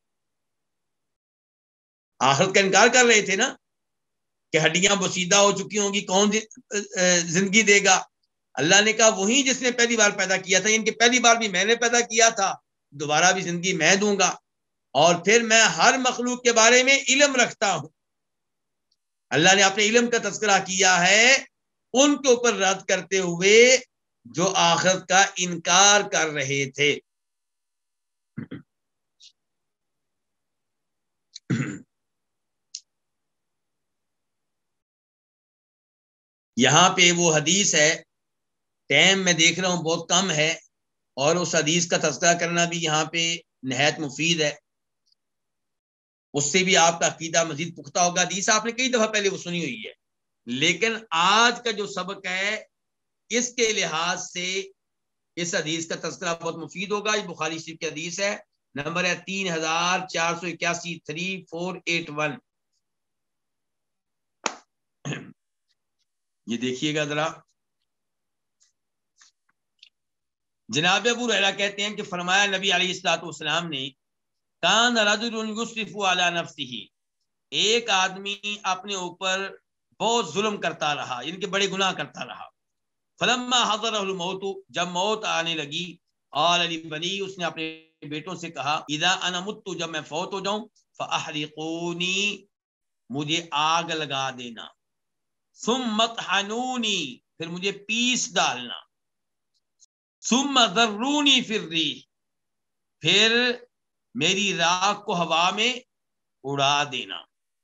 Speaker 2: آخرت کا انکار کر رہے تھے نا کہ ہڈیاں بسیدہ ہو چکی ہوں گی، کون زندگی دے گا؟ اللہ نے کہا وہی جس نے پہلی بار پیدا کیا تھا، ان کی پہلی بار بھی میں نے پیدا کیا تھا، دوبارہ بھی زندگی میں دوں گا، اور پھر میں ہر مخلوق کے بارے میں علم رکھتا ہوں۔ اللہ نے اپنے علم کا تذکرہ کیا ہے ان کے اوپر رد کرتے ہوئے جو آخرت کا انکار کر رہے تھے۔ یہاں پہ وہ حدیث ہے، ٹائم میں دیکھ رہا ہوں بہت کم ہے، اور اس حدیث کا تذکرہ کرنا بھی یہاں پہ نہایت مفید ہے، اس سے بھی آپ کا عقیدہ مزید پختہ ہوگا۔ حدیث آپ نے کئی دفعہ پہلے وہ سنی ہوئی ہے، لیکن آج کا جو سبق ہے اس کے لحاظ سے اس حدیث کا تذکرہ بہت مفید ہوگا۔ یہ بخاری شریف کی حدیث ہے، نمبر ہے تین ہزار چار سو اکیاسی، تھری فور ایٹ ون۔ یہ دیکھیے گا ذرا، جناب ابو ہریرہ کہتے ہیں کہ فرمایا نبی علیہ الصلوۃ والسلام نے، کان رجل یسرف علی نفسہ، ایک آدمی اپنے اوپر بہت ظلم کرتا رہا، یعنی کہ بڑے گناہ کرتا رہا. فلما حضرہ الموت، جب موت آنے لگی، قال لبنی، اس نے اپنے بیٹوں سے کہا، اذا انا مت، جب میں فوت ہو جاؤں، فاحرقونی، مجھے آگ لگا دینا، ثم اطحنونی، پھر مجھے پیس ڈالنا، ثم ذرونی فی الریح، پھر میری راکھ کو ہوا میں اڑا دینا.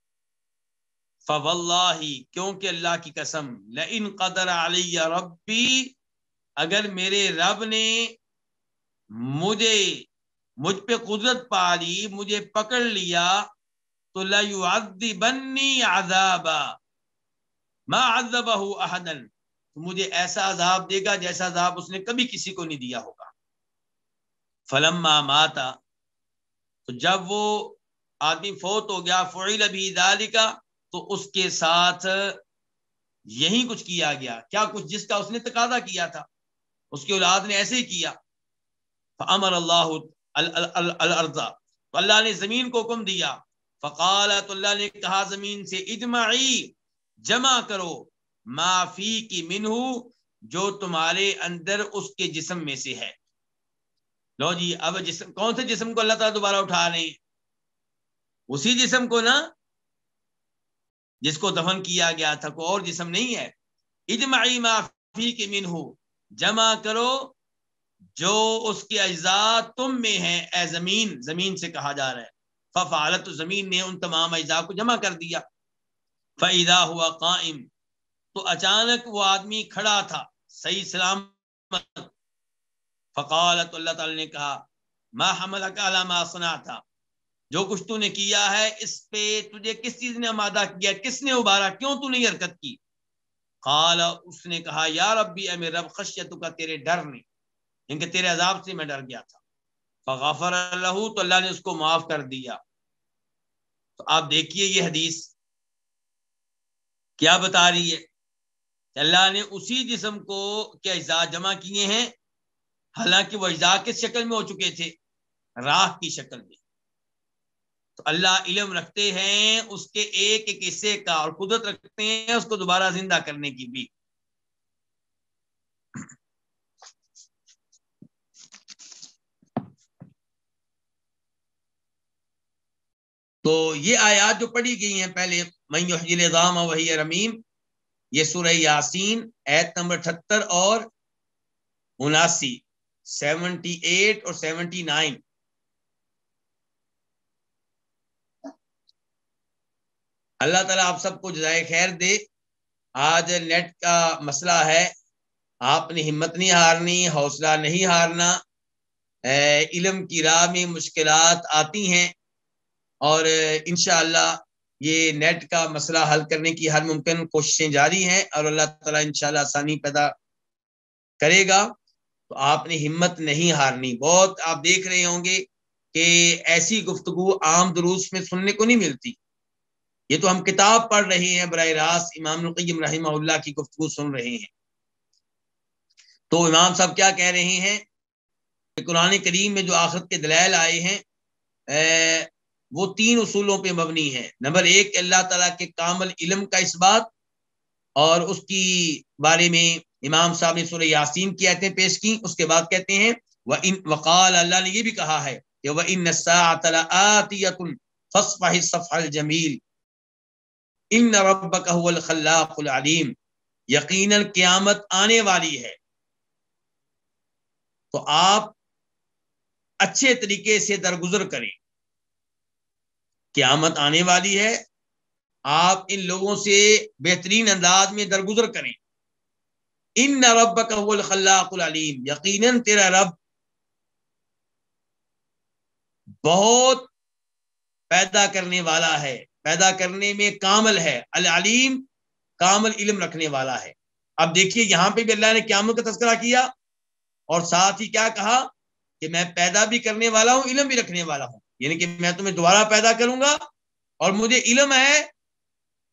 Speaker 2: فواللہ، کیونکہ اللہ کی قسم، لئن قدر علی ربی، اگر میرے رب نے مجھے مجھ پہ قدرت پا لی، مجھے پکڑ لیا، تو لیعذبنی عذابا ما عذبہ احدا، مجھے ایسا عذاب دے گا جیسا عذاب اس نے کبھی کسی کو نہیں دیا ہوگا. فلما ماتا، تو جب وہ آدمی فوت ہو گیا، فعل بھی ذالک، تو اس کے ساتھ یہی کچھ کیا گیا، کیا کچھ جس کا اس نے تقاضا کیا تھا، اس کی اولاد نے ایسے ہی کیا. فامر اللہ الارض، تو اللہ نے زمین کو حکم دیا. فقال، تو اللہ نے کہا زمین سے، اجمعی، جمع کرو، ما فی کی منہ، جو تمہارے اندر اس کے جسم میں سے ہے. لو جی، اب جسم کون سے جسم کو اللہ تعالیٰ دوبارہ اٹھا رہے ہیں؟ اسی جسم کو نا جس کو دفن کیا گیا تھا، کوئی اور جسم نہیں ہے. اجمعی ما فی کی منہ، جمع کرو جو اس کے اجزاء تم میں ہیں، اے زمین، زمین سے کہا جا رہا ہے. ففعلت، تو زمین نے ان تمام اجزاء کو جمع کر دیا. فاذا ہوا قائم، تو اچانک وہ آدمی کھڑا تھا صحیح سلامت. فقالت، اللہ تعالی نے کہا، ما حملک علی ما صنعت، جو کچھ تو نے کیا ہے اس پہ تجھے کس چیز نے آمادہ کیا، کس نے ابھارا، کیوں تو نے حرکت کی؟ قال، اس نے کہا، یا ربی، اے میرے رب، خشیتک، تیرے ڈر نے، ان کے تیرے عذاب سے میں ڈر گیا تھا. فغفر له، تو اللہ نے اس کو معاف کر دیا. تو آپ دیکھیے یہ حدیث کیا بتا رہی ہے کہ اللہ نے اسی جسم کو کے اجزاء جمع کیے ہیں، حالانکہ وہ اجزاء کس شکل میں ہو چکے تھے؟ راکھ کی شکل میں. تو اللہ علم رکھتے ہیں اس کے ایک ایک حصے کا، اور قدرت رکھتے ہیں اس کو دوبارہ زندہ کرنے کی بھی. تو یہ آیات جو پڑھی گئی ہیں پہلے، من یحیی العظام وہی رمیم، یہ سورہ یاسین آیت نمبر اٹھہتر اور اناسی، سیونٹی ایٹ اور سیونٹی نائن. اللہ تعالیٰ آپ سب کو جزائے خیر دے. آج نیٹ کا مسئلہ ہے، آپ نے ہمت نہیں ہارنی، حوصلہ نہیں ہارنا. علم کی راہ میں مشکلات آتی ہیں، اور انشاءاللہ یہ نیٹ کا مسئلہ حل کرنے کی ہر ممکن کوششیں جاری ہیں، اور اللہ تعالیٰ انشاءاللہ آسانی پیدا کرے گا. تو آپ نے ہمت نہیں ہارنی. بہت آپ دیکھ رہے ہوں گے کہ ایسی گفتگو عام دروس میں سننے کو نہیں ملتی. یہ تو ہم کتاب پڑھ رہے ہیں، براہ راست امام القیم رحمہ اللہ کی گفتگو سن رہے ہیں. تو امام صاحب کیا کہہ رہے ہیں کہ قرآن کریم میں جو آخرت کے دلائل آئے ہیں وہ تین اصولوں پہ مبنی ہے. نمبر ایک، اللہ تعالیٰ کے کامل علم کا اس بات، اور اس کی بارے میں امام صاحب نے سورہ یاسین کی آیتیں پیش کی. اس کے بعد کہتے ہیں وقال، اللہ نے یہ بھی کہا ہے کہ وَإِنَّ السَّاعَةَ لَآتِيَةٌ فَاصْفَحِ الصَّفْحَ الْجَمِيلَ ان ربک هو الخلاق العلیم، یقیناً قیامت آنے والی ہے، تو آپ اچھے طریقے سے درگزر کریں. قیامت آنے والی ہے، آپ ان لوگوں سے بہترین انداز میں درگزر کریں. ان ربک هو الخلاق العلیم، یقیناً تیرا رب بہت پیدا کرنے والا ہے، پیدا کرنے میں کامل ہے، العلیم، کامل علم رکھنے والا ہے. اب دیکھیے یہاں پہ بھی اللہ نے قیامت کا تذکرہ کیا، اور ساتھ ہی کیا کہا کہ میں پیدا بھی کرنے والا ہوں، علم بھی رکھنے والا ہوں. یعنی کہ میں تمہیں دوبارہ پیدا کروں گا، اور مجھے علم ہے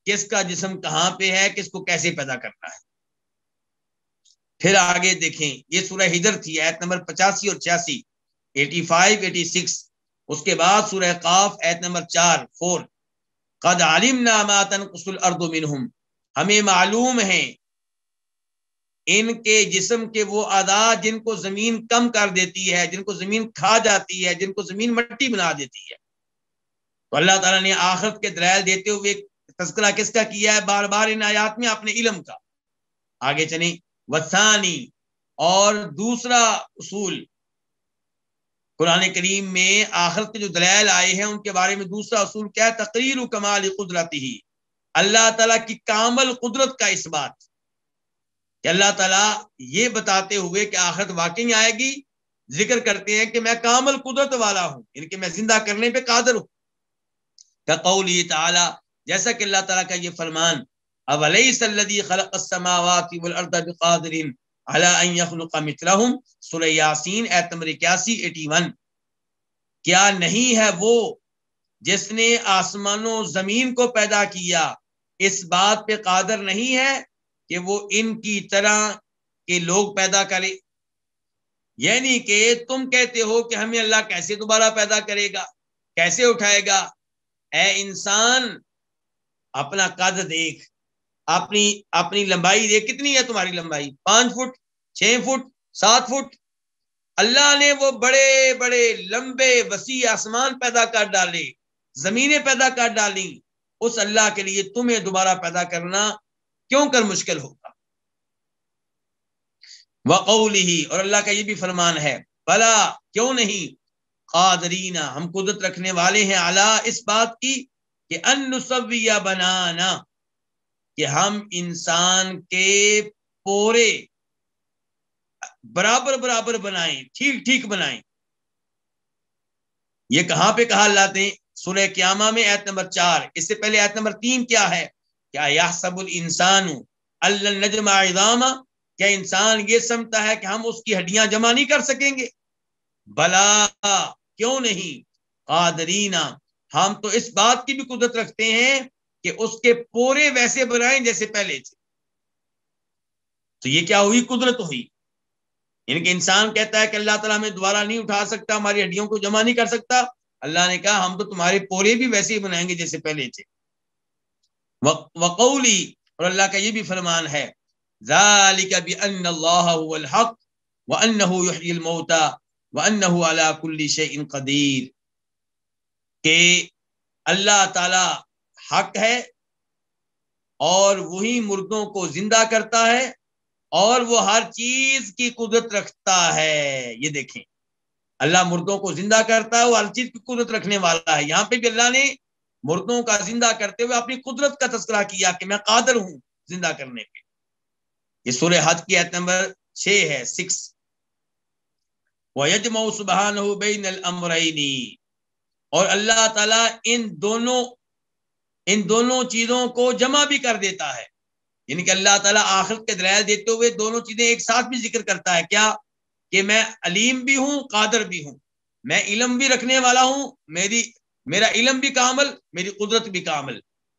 Speaker 2: کس کا جسم کہاں پہ ہے، کس کو کیسے پیدا کرنا ہے۔ پھر آگے دیکھیں، یہ سورہ ہجر تھی، آیت نمبر پچاسی اور چھیاسی، ایٹی فائیو ایٹی سکس۔ اس کے بعد سورہ قاف آیت نمبر چار فور، قد علمنا ما تنقص الارض منہم، ہمیں معلوم ہے ان کے جسم کے وہ اعضاء جن کو زمین کم کر دیتی ہے، جن کو زمین کھا جاتی ہے، جن کو زمین مٹی بنا دیتی ہے۔ تو اللہ تعالیٰ نے آخرت کے دلائل دیتے ہوئے تذکرہ کس کا کیا ہے بار بار ان آیات میں؟ اپنے علم کا۔ آگے چلیں، وثانی، اور دوسرا اصول قرآن کریم میں آخرت کے جو دلائل آئے ہیں ان کے بارے میں دوسرا اصول کیا ہے؟ تقریر کمال قدرتہ، اللہ تعالیٰ کی کامل قدرت کا اس بات کہ اللہ تعالیٰ یہ بتاتے ہوئے کہ آخرت واقعی آئے گی، ذکر کرتے ہیں کہ میں کامل قدرت والا ہوں، یعنی کہ میں زندہ کرنے پہ قادر ہوں۔ کقولی تعالیٰ، جیسا کہ اللہ تعالیٰ کا یہ فرمان، اولیس الذی خلق السماوات والارض بقادر علی ان یخلق مثلہم، سورہ یاسین آیت نمبر اکیاسی اٹھاسی، کیا نہیں ہے وہ جس نے آسمانوں زمین کو پیدا کیا، اس بات پہ قادر نہیں ہے کہ وہ ان کی طرح کے لوگ پیدا کرے؟ یعنی کہ تم کہتے ہو کہ ہمیں اللہ کیسے دوبارہ پیدا کرے گا، کیسے اٹھائے گا؟ اے انسان، اپنا قد دیکھ، اپنی اپنی لمبائی دیکھ، کتنی ہے تمہاری لمبائی؟ پانچ فٹ، چھ فٹ، سات فٹ؟ اللہ نے وہ بڑے بڑے لمبے وسیع آسمان پیدا کر ڈالے، زمینیں پیدا کر ڈالی، اس اللہ کے لیے تمہیں دوبارہ پیدا کرنا کیوں کر مشکل ہوگا؟ وقولہ، اور اللہ کا یہ بھی فرمان ہے، بلا، کیوں نہیں، قادرین، ہم قدرت رکھنے والے ہیں، علی، اس بات کی کہ ان نسوی بنانا، کہ ہم انسان کے پورے برابر برابر بنائیں، ٹھیک ٹھیک بنائیں۔ یہ کہاں پہ کہا اللہ نے؟ سورہ قیامہ میں آیت نمبر چار۔ اس سے پہلے آیت نمبر تین کیا ہے؟ کیا یحسب الانسان ان لن نجمع عظامہ، کیا انسان یہ سمجھتا ہے کہ ہم اس کی ہڈیاں جمع نہیں کر سکیں گے؟ بلا، کیوں نہیں، قادرین، ہم تو اس بات کی بھی قدرت رکھتے ہیں کہ اس کے پورے ویسے بنائیں جیسے پہلے تھے۔ تو یہ کیا ہوئی؟ قدرت ہوئی۔ یعنی کہ انسان کہتا ہے کہ اللہ تعالیٰ ہمیں دوبارہ نہیں اٹھا سکتا، ہماری ہڈیوں کو جمع نہیں کر سکتا۔ اللہ نے کہا ہم تو تمہارے پورے بھی ویسے ہی بنائیں گے جیسے پہلے تھے۔ وقولی، اور اللہ کا یہ بھی فرمان ہے، ذالک بأن اللہ هو الحق وانہ یحیی الموتى وانہ علی کل شیء قدیر، کہ اللہ تعالی حق ہے اور وہی مردوں کو زندہ کرتا ہے اور وہ ہر چیز کی قدرت رکھتا ہے۔ یہ دیکھیں، اللہ مردوں کو زندہ کرتا ہے، وہ ہر چیز کی قدرت رکھنے والا ہے۔ یہاں پہ بھی اللہ نے مردوں کا زندہ کرتے ہوئے اپنی قدرت کا تذکرہ کیا کہ میں قادر ہوں زندہ کرنے پہ۔ یہ سورہ حج کی آیت نمبر چھ ہے، سکس۔ وَيَجْمَعُ سُبْحَانَهُ بَيْنَ الْأَمْرَيْنِ، اور اللہ تعالیٰ ان دونوں ان دونوں چیزوں کو جمع بھی کر دیتا ہے۔ یعنی کہ اللہ تعالیٰ آخرت کے دلائل دیتے ہوئے دونوں چیزیں ایک ساتھ بھی ذکر کرتا ہے۔ کیا؟ کہ میں علیم بھی ہوں، قادر بھی ہوں، میں علم بھی رکھنے والا ہوں، میری میرا علم بھی کامل، میری قدرت بھی کامل۔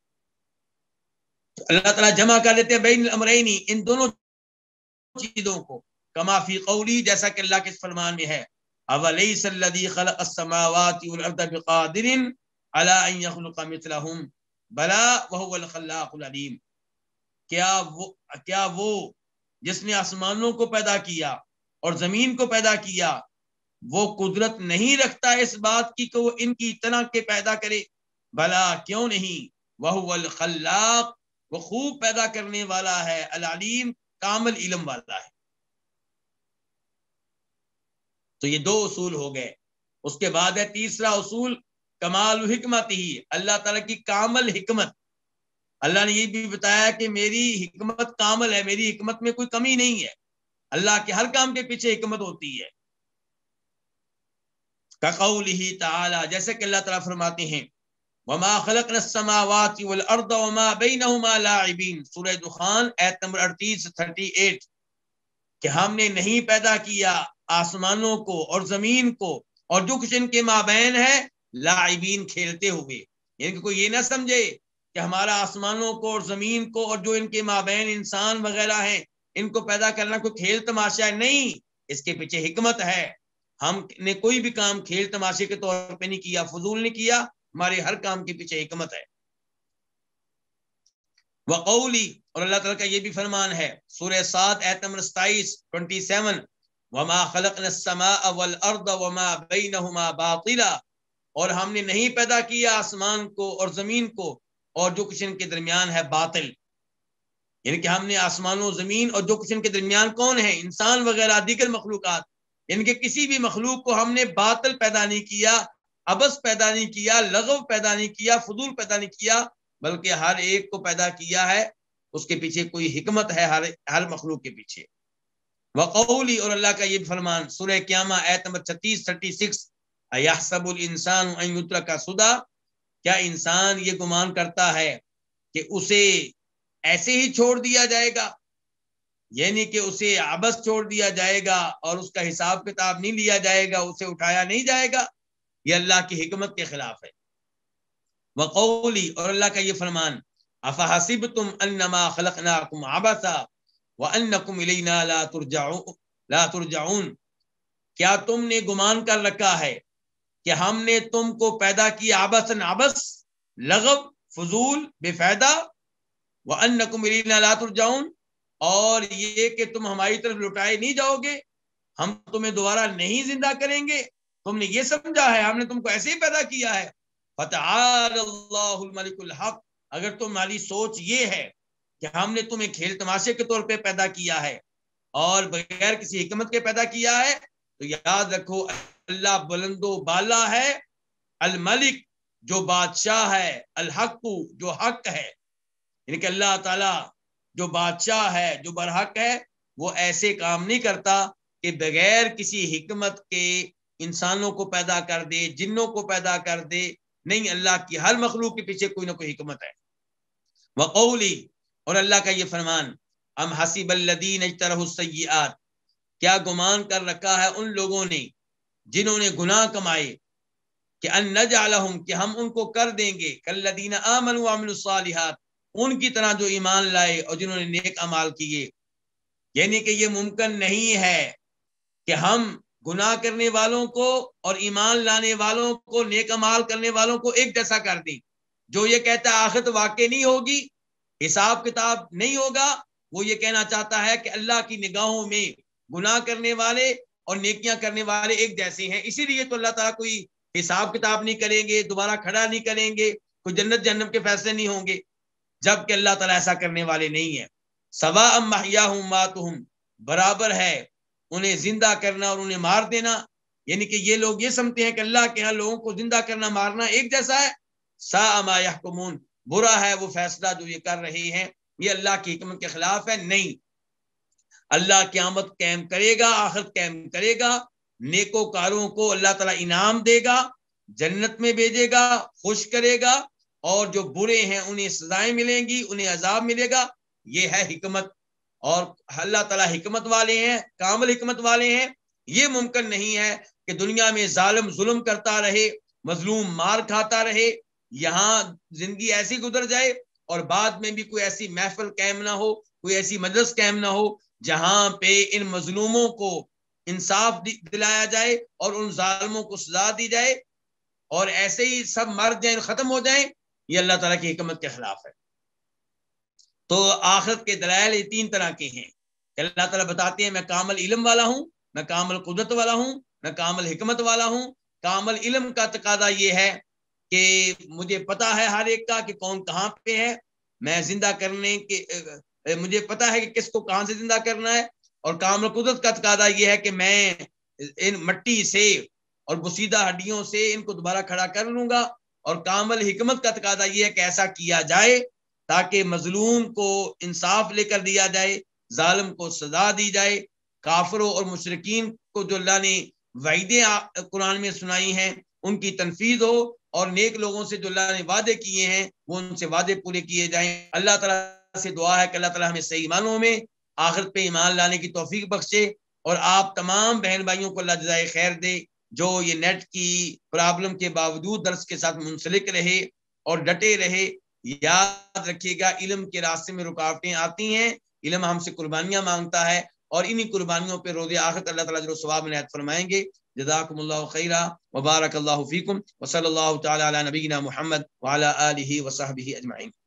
Speaker 2: اللہ تعالیٰ جمع کر دیتے ہیں بین الامرین، ان دونوں چیزوں کو، کما فی قولی، جیسا کہ اللہ کے فرمان میں ہے، اولیس الذی خلق السماوات والارض بقادر علی ان یخلق مثلہم بلا وہو الخلاق العلیم، کیا وہ کیا وہ جس نے آسمانوں کو پیدا کیا اور زمین کو پیدا کیا، وہ قدرت نہیں رکھتا اس بات کی کہ وہ ان کی طرح کے پیدا کرے؟ بلا، کیوں نہیں، وہو الخلاق، وہ خوب پیدا کرنے والا ہے، العلیم، کامل علم والا ہے۔ تو یہ دو اصول ہو گئے۔ اس کے بعد ہے تیسرا اصول، کمال حکمت ہی، اللہ تعالیٰ کی کامل حکمت۔ اللہ نے یہ بھی بتایا کہ میری حکمت کامل ہے، میری حکمت میں کوئی کمی نہیں ہے۔ اللہ کے ہر کام کے پیچھے حکمت ہوتی ہے۔ کقولہ تعالی، جیسے کہ اللہ تعالیٰ فرماتے ہیں، وما خلقنا السماوات والارض وما بینہما لاعبین، سورہ دخان آیت نمبر اڑتیس اڑتیس، کہ ہم نے نہیں پیدا کیا آسمانوں کو اور زمین کو اور جو کچھ ان کے مابین ہے لاعبین، کھیلتے ہوئے۔ یعنی کہ کوئی یہ نہ سمجھے کہ ہمارا آسمانوں کو اور زمین کو اور جو ان کے مابین انسان وغیرہ ہیں ان کو پیدا کرنا کوئی کھیل تماشا ہے، نہیں، اس کے پیچھے حکمت ہے۔ ہم نے کوئی بھی کام کھیل تماشے کے طور پہ نہیں کیا، فضول نہیں کیا، ہمارے ہر کام کے پیچھے حکمت ہے۔ وقولی، اور اللہ تعالیٰ کا یہ بھی فرمان ہے سورہ صاد آیت نمبر ستائیس سیئیس، وما خلقنا السماء والارض وما بینہما باطلا، اور ہم نے نہیں پیدا کیا آسمان کو اور زمین کو اور جو کچھ ان کے درمیان ہے باطل، یعنی کہ ہم نے آسمانوں زمین اور جو کچھ ان کے درمیان کون ہے، انسان وغیرہ دیگر مخلوقات، یعنی کہ کسی بھی مخلوق کو ہم نے باطل پیدا نہیں کیا، عبث پیدا نہیں کیا، لغو پیدا نہیں کیا، فضول پیدا نہیں کیا، بلکہ ہر ایک کو پیدا کیا ہے، اس کے پیچھے کوئی حکمت ہے، ہر ہر مخلوق کے پیچھے۔ وقولی، اور اللہ کا یہ فرمان سورہ قیامہ آیت نمبر چھتیس چھتیس، ایحسب الانسان ان یترک سدی، کیا انسان یہ گمان کرتا ہے کہ اسے ایسے ہی چھوڑ دیا جائے گا، یعنی کہ اسے عبث چھوڑ دیا جائے گا اور اس کا حساب کتاب نہیں لیا جائے گا، اسے اٹھایا نہیں جائے گا، یہ اللہ کی حکمت کے خلاف ہے۔ وقولی، اور اللہ کا یہ فرمان افحسبتم انما خلقناکم عبثا وانکم الینا لا ترجعون لا ترجعون، کیا تم نے گمان کر رکھا ہے کہ ہم نے تم کو پیدا کیا عبثاً، عبث، لغو، فضول، بے فائدہ، وانکم الینا لا ترجعون، اور یہ کہ تم ہماری طرف لوٹائے نہیں جاؤ گے، ہم تمہیں دوبارہ نہیں زندہ کریں گے، تم نے یہ سمجھا ہے ہم نے تم کو ایسے ہی پیدا کیا ہے۔ فتعال اللہ الملک الحق، اگر تمہاری سوچ یہ ہے کہ ہم نے تمہیں کھیل تماشے کے طور پہ پیدا کیا ہے اور بغیر کسی حکمت کے پیدا کیا ہے، تو یاد رکھو اللہ بلند و بالا ہے، الملک جو بادشاہ ہے، الحق جو حق ہے، یعنی کہ اللہ تعالی جو بادشاہ ہے، جو برحق ہے، وہ ایسے کام نہیں کرتا کہ بغیر کسی حکمت کے انسانوں کو پیدا کر دے، جنوں کو پیدا کر دے، نہیں، اللہ کی ہر مخلوق کے پیچھے کوئی نہ کوئی حکمت ہے۔ وقولی، اور اللہ کا یہ فرمان ام حسب الذین اجترحوا السیئات، کیا گمان کر رکھا ہے ان لوگوں نے جنہوں نے گناہ کمائے، کہ ان نجعلہم، کہ ہم ان کو کر دیں گے کالذین آمنوا وعملوا الصالحات، ان کی طرح جو ایمان لائے اور جنہوں نے نیک اعمال کیے، یعنی کہ یہ ممکن نہیں ہے کہ ہم گناہ کرنے والوں کو اور ایمان لانے والوں کو، نیک اعمال کرنے والوں کو ایک جیسا کر دیں۔ جو یہ کہتا ہے آخرت واقع نہیں ہوگی، حساب کتاب نہیں ہوگا، وہ یہ کہنا چاہتا ہے کہ اللہ کی نگاہوں میں گناہ کرنے والے اور نیکیاں کرنے والے ایک جیسے ہیں، اسی لیے تو اللہ تعالیٰ کوئی حساب کتاب نہیں کریں گے، دوبارہ کھڑا نہیں کریں گے، کوئی جنت جہنم کے فیصلے نہیں ہوں گے، جبکہ اللہ تعالیٰ ایسا کرنے والے نہیں ہیں۔ سواء محیاہم ماتہم، برابر ہے انہیں زندہ کرنا اور انہیں مار دینا، یعنی کہ یہ لوگ یہ سمجھتے ہیں کہ اللہ کے ہاں لوگوں کو زندہ کرنا مارنا ایک جیسا ہے۔ ساء ما یحکمون، برا ہے وہ فیصلہ جو یہ کر رہے ہیں، یہ اللہ کی حکمت کے خلاف ہے۔ نہیں، اللہ قیامت قائم کرے گا، آخرت قائم کرے گا، نیکوکاروں کو اللہ تعالیٰ انعام دے گا، جنت میں بھیجے گا، خوش کرے گا، اور جو برے ہیں انہیں سزائیں ملیں گی، انہیں عذاب ملے گا، یہ ہے حکمت۔ اور اللہ تعالیٰ حکمت والے ہیں، کامل حکمت والے ہیں۔ یہ ممکن نہیں ہے کہ دنیا میں ظالم ظلم کرتا رہے، مظلوم مار کھاتا رہے، یہاں زندگی ایسی گزر جائے اور بعد میں بھی کوئی ایسی محفل قائم نہ ہو، کوئی ایسی مجلس قائم نہ ہو جہاں پہ ان مظلوموں کو انصاف دلایا جائے اور ان ظالموں کو سزا دی جائے، اور ایسے ہی سب مر جائیں، ختم ہو جائیں۔ یہ اللہ تعالیٰ کی حکمت کے خلاف ہے۔ تو آخرت کے دلائل یہ تین طرح کے ہیں کہ اللہ تعالیٰ بتاتے ہیں میں کامل علم والا ہوں، میں کامل قدرت والا ہوں، میں کامل حکمت والا ہوں۔ کامل علم کا تقاضا یہ ہے کہ مجھے پتا ہے ہر ایک کا کہ کون کہاں پہ ہے، میں زندہ کرنے کے مجھے پتا ہے کہ کس کو کہاں سے زندہ کرنا ہے، اور کامل قدرت کا تقاضا یہ ہے کہ میں ان مٹی سے اور بسیدہ ہڈیوں سے ان کو دوبارہ کھڑا کر لوں گا، اور کامل حکمت کا تقاضا یہ ہے کہ ایسا کیا جائے تاکہ مظلوم کو انصاف لے کر دیا جائے، ظالم کو سزا دی جائے، کافروں اور مشرکین کو جو اللہ نے وعیدیں قرآن میں سنائی ہیں ان کی تنفیذ ہو، اور نیک لوگوں سے جو اللہ نے وعدے کیے ہیں وہ ان سے وعدے پورے کیے جائیں۔ اللہ تعالیٰ سے دعا ہے کہ اللہ تعالیٰ ہمیں صحیح ایمانوں میں آخرت پہ ایمان لانے کی توفیق بخشے، اور آپ تمام بہن بھائیوں کو اللہ جزائے خیر دے جو یہ نیٹ کی پرابلم کے باوجود درس کے ساتھ منسلک رہے اور ڈٹے رہے۔ یاد رکھیے گا علم کے راستے میں رکاوٹیں آتی ہیں، علم ہم سے قربانیاں مانگتا ہے، اور انہی قربانیوں پہ روز آخرت اللہ تعالیٰ اجر و ثواب عنایت فرمائیں گے۔ جزاکم اللہ خیرا وبارک اللہ فیکم وصلی اللہ تعالی علی نبینا محمد وعلی آلہ وصحبہ اجمعین۔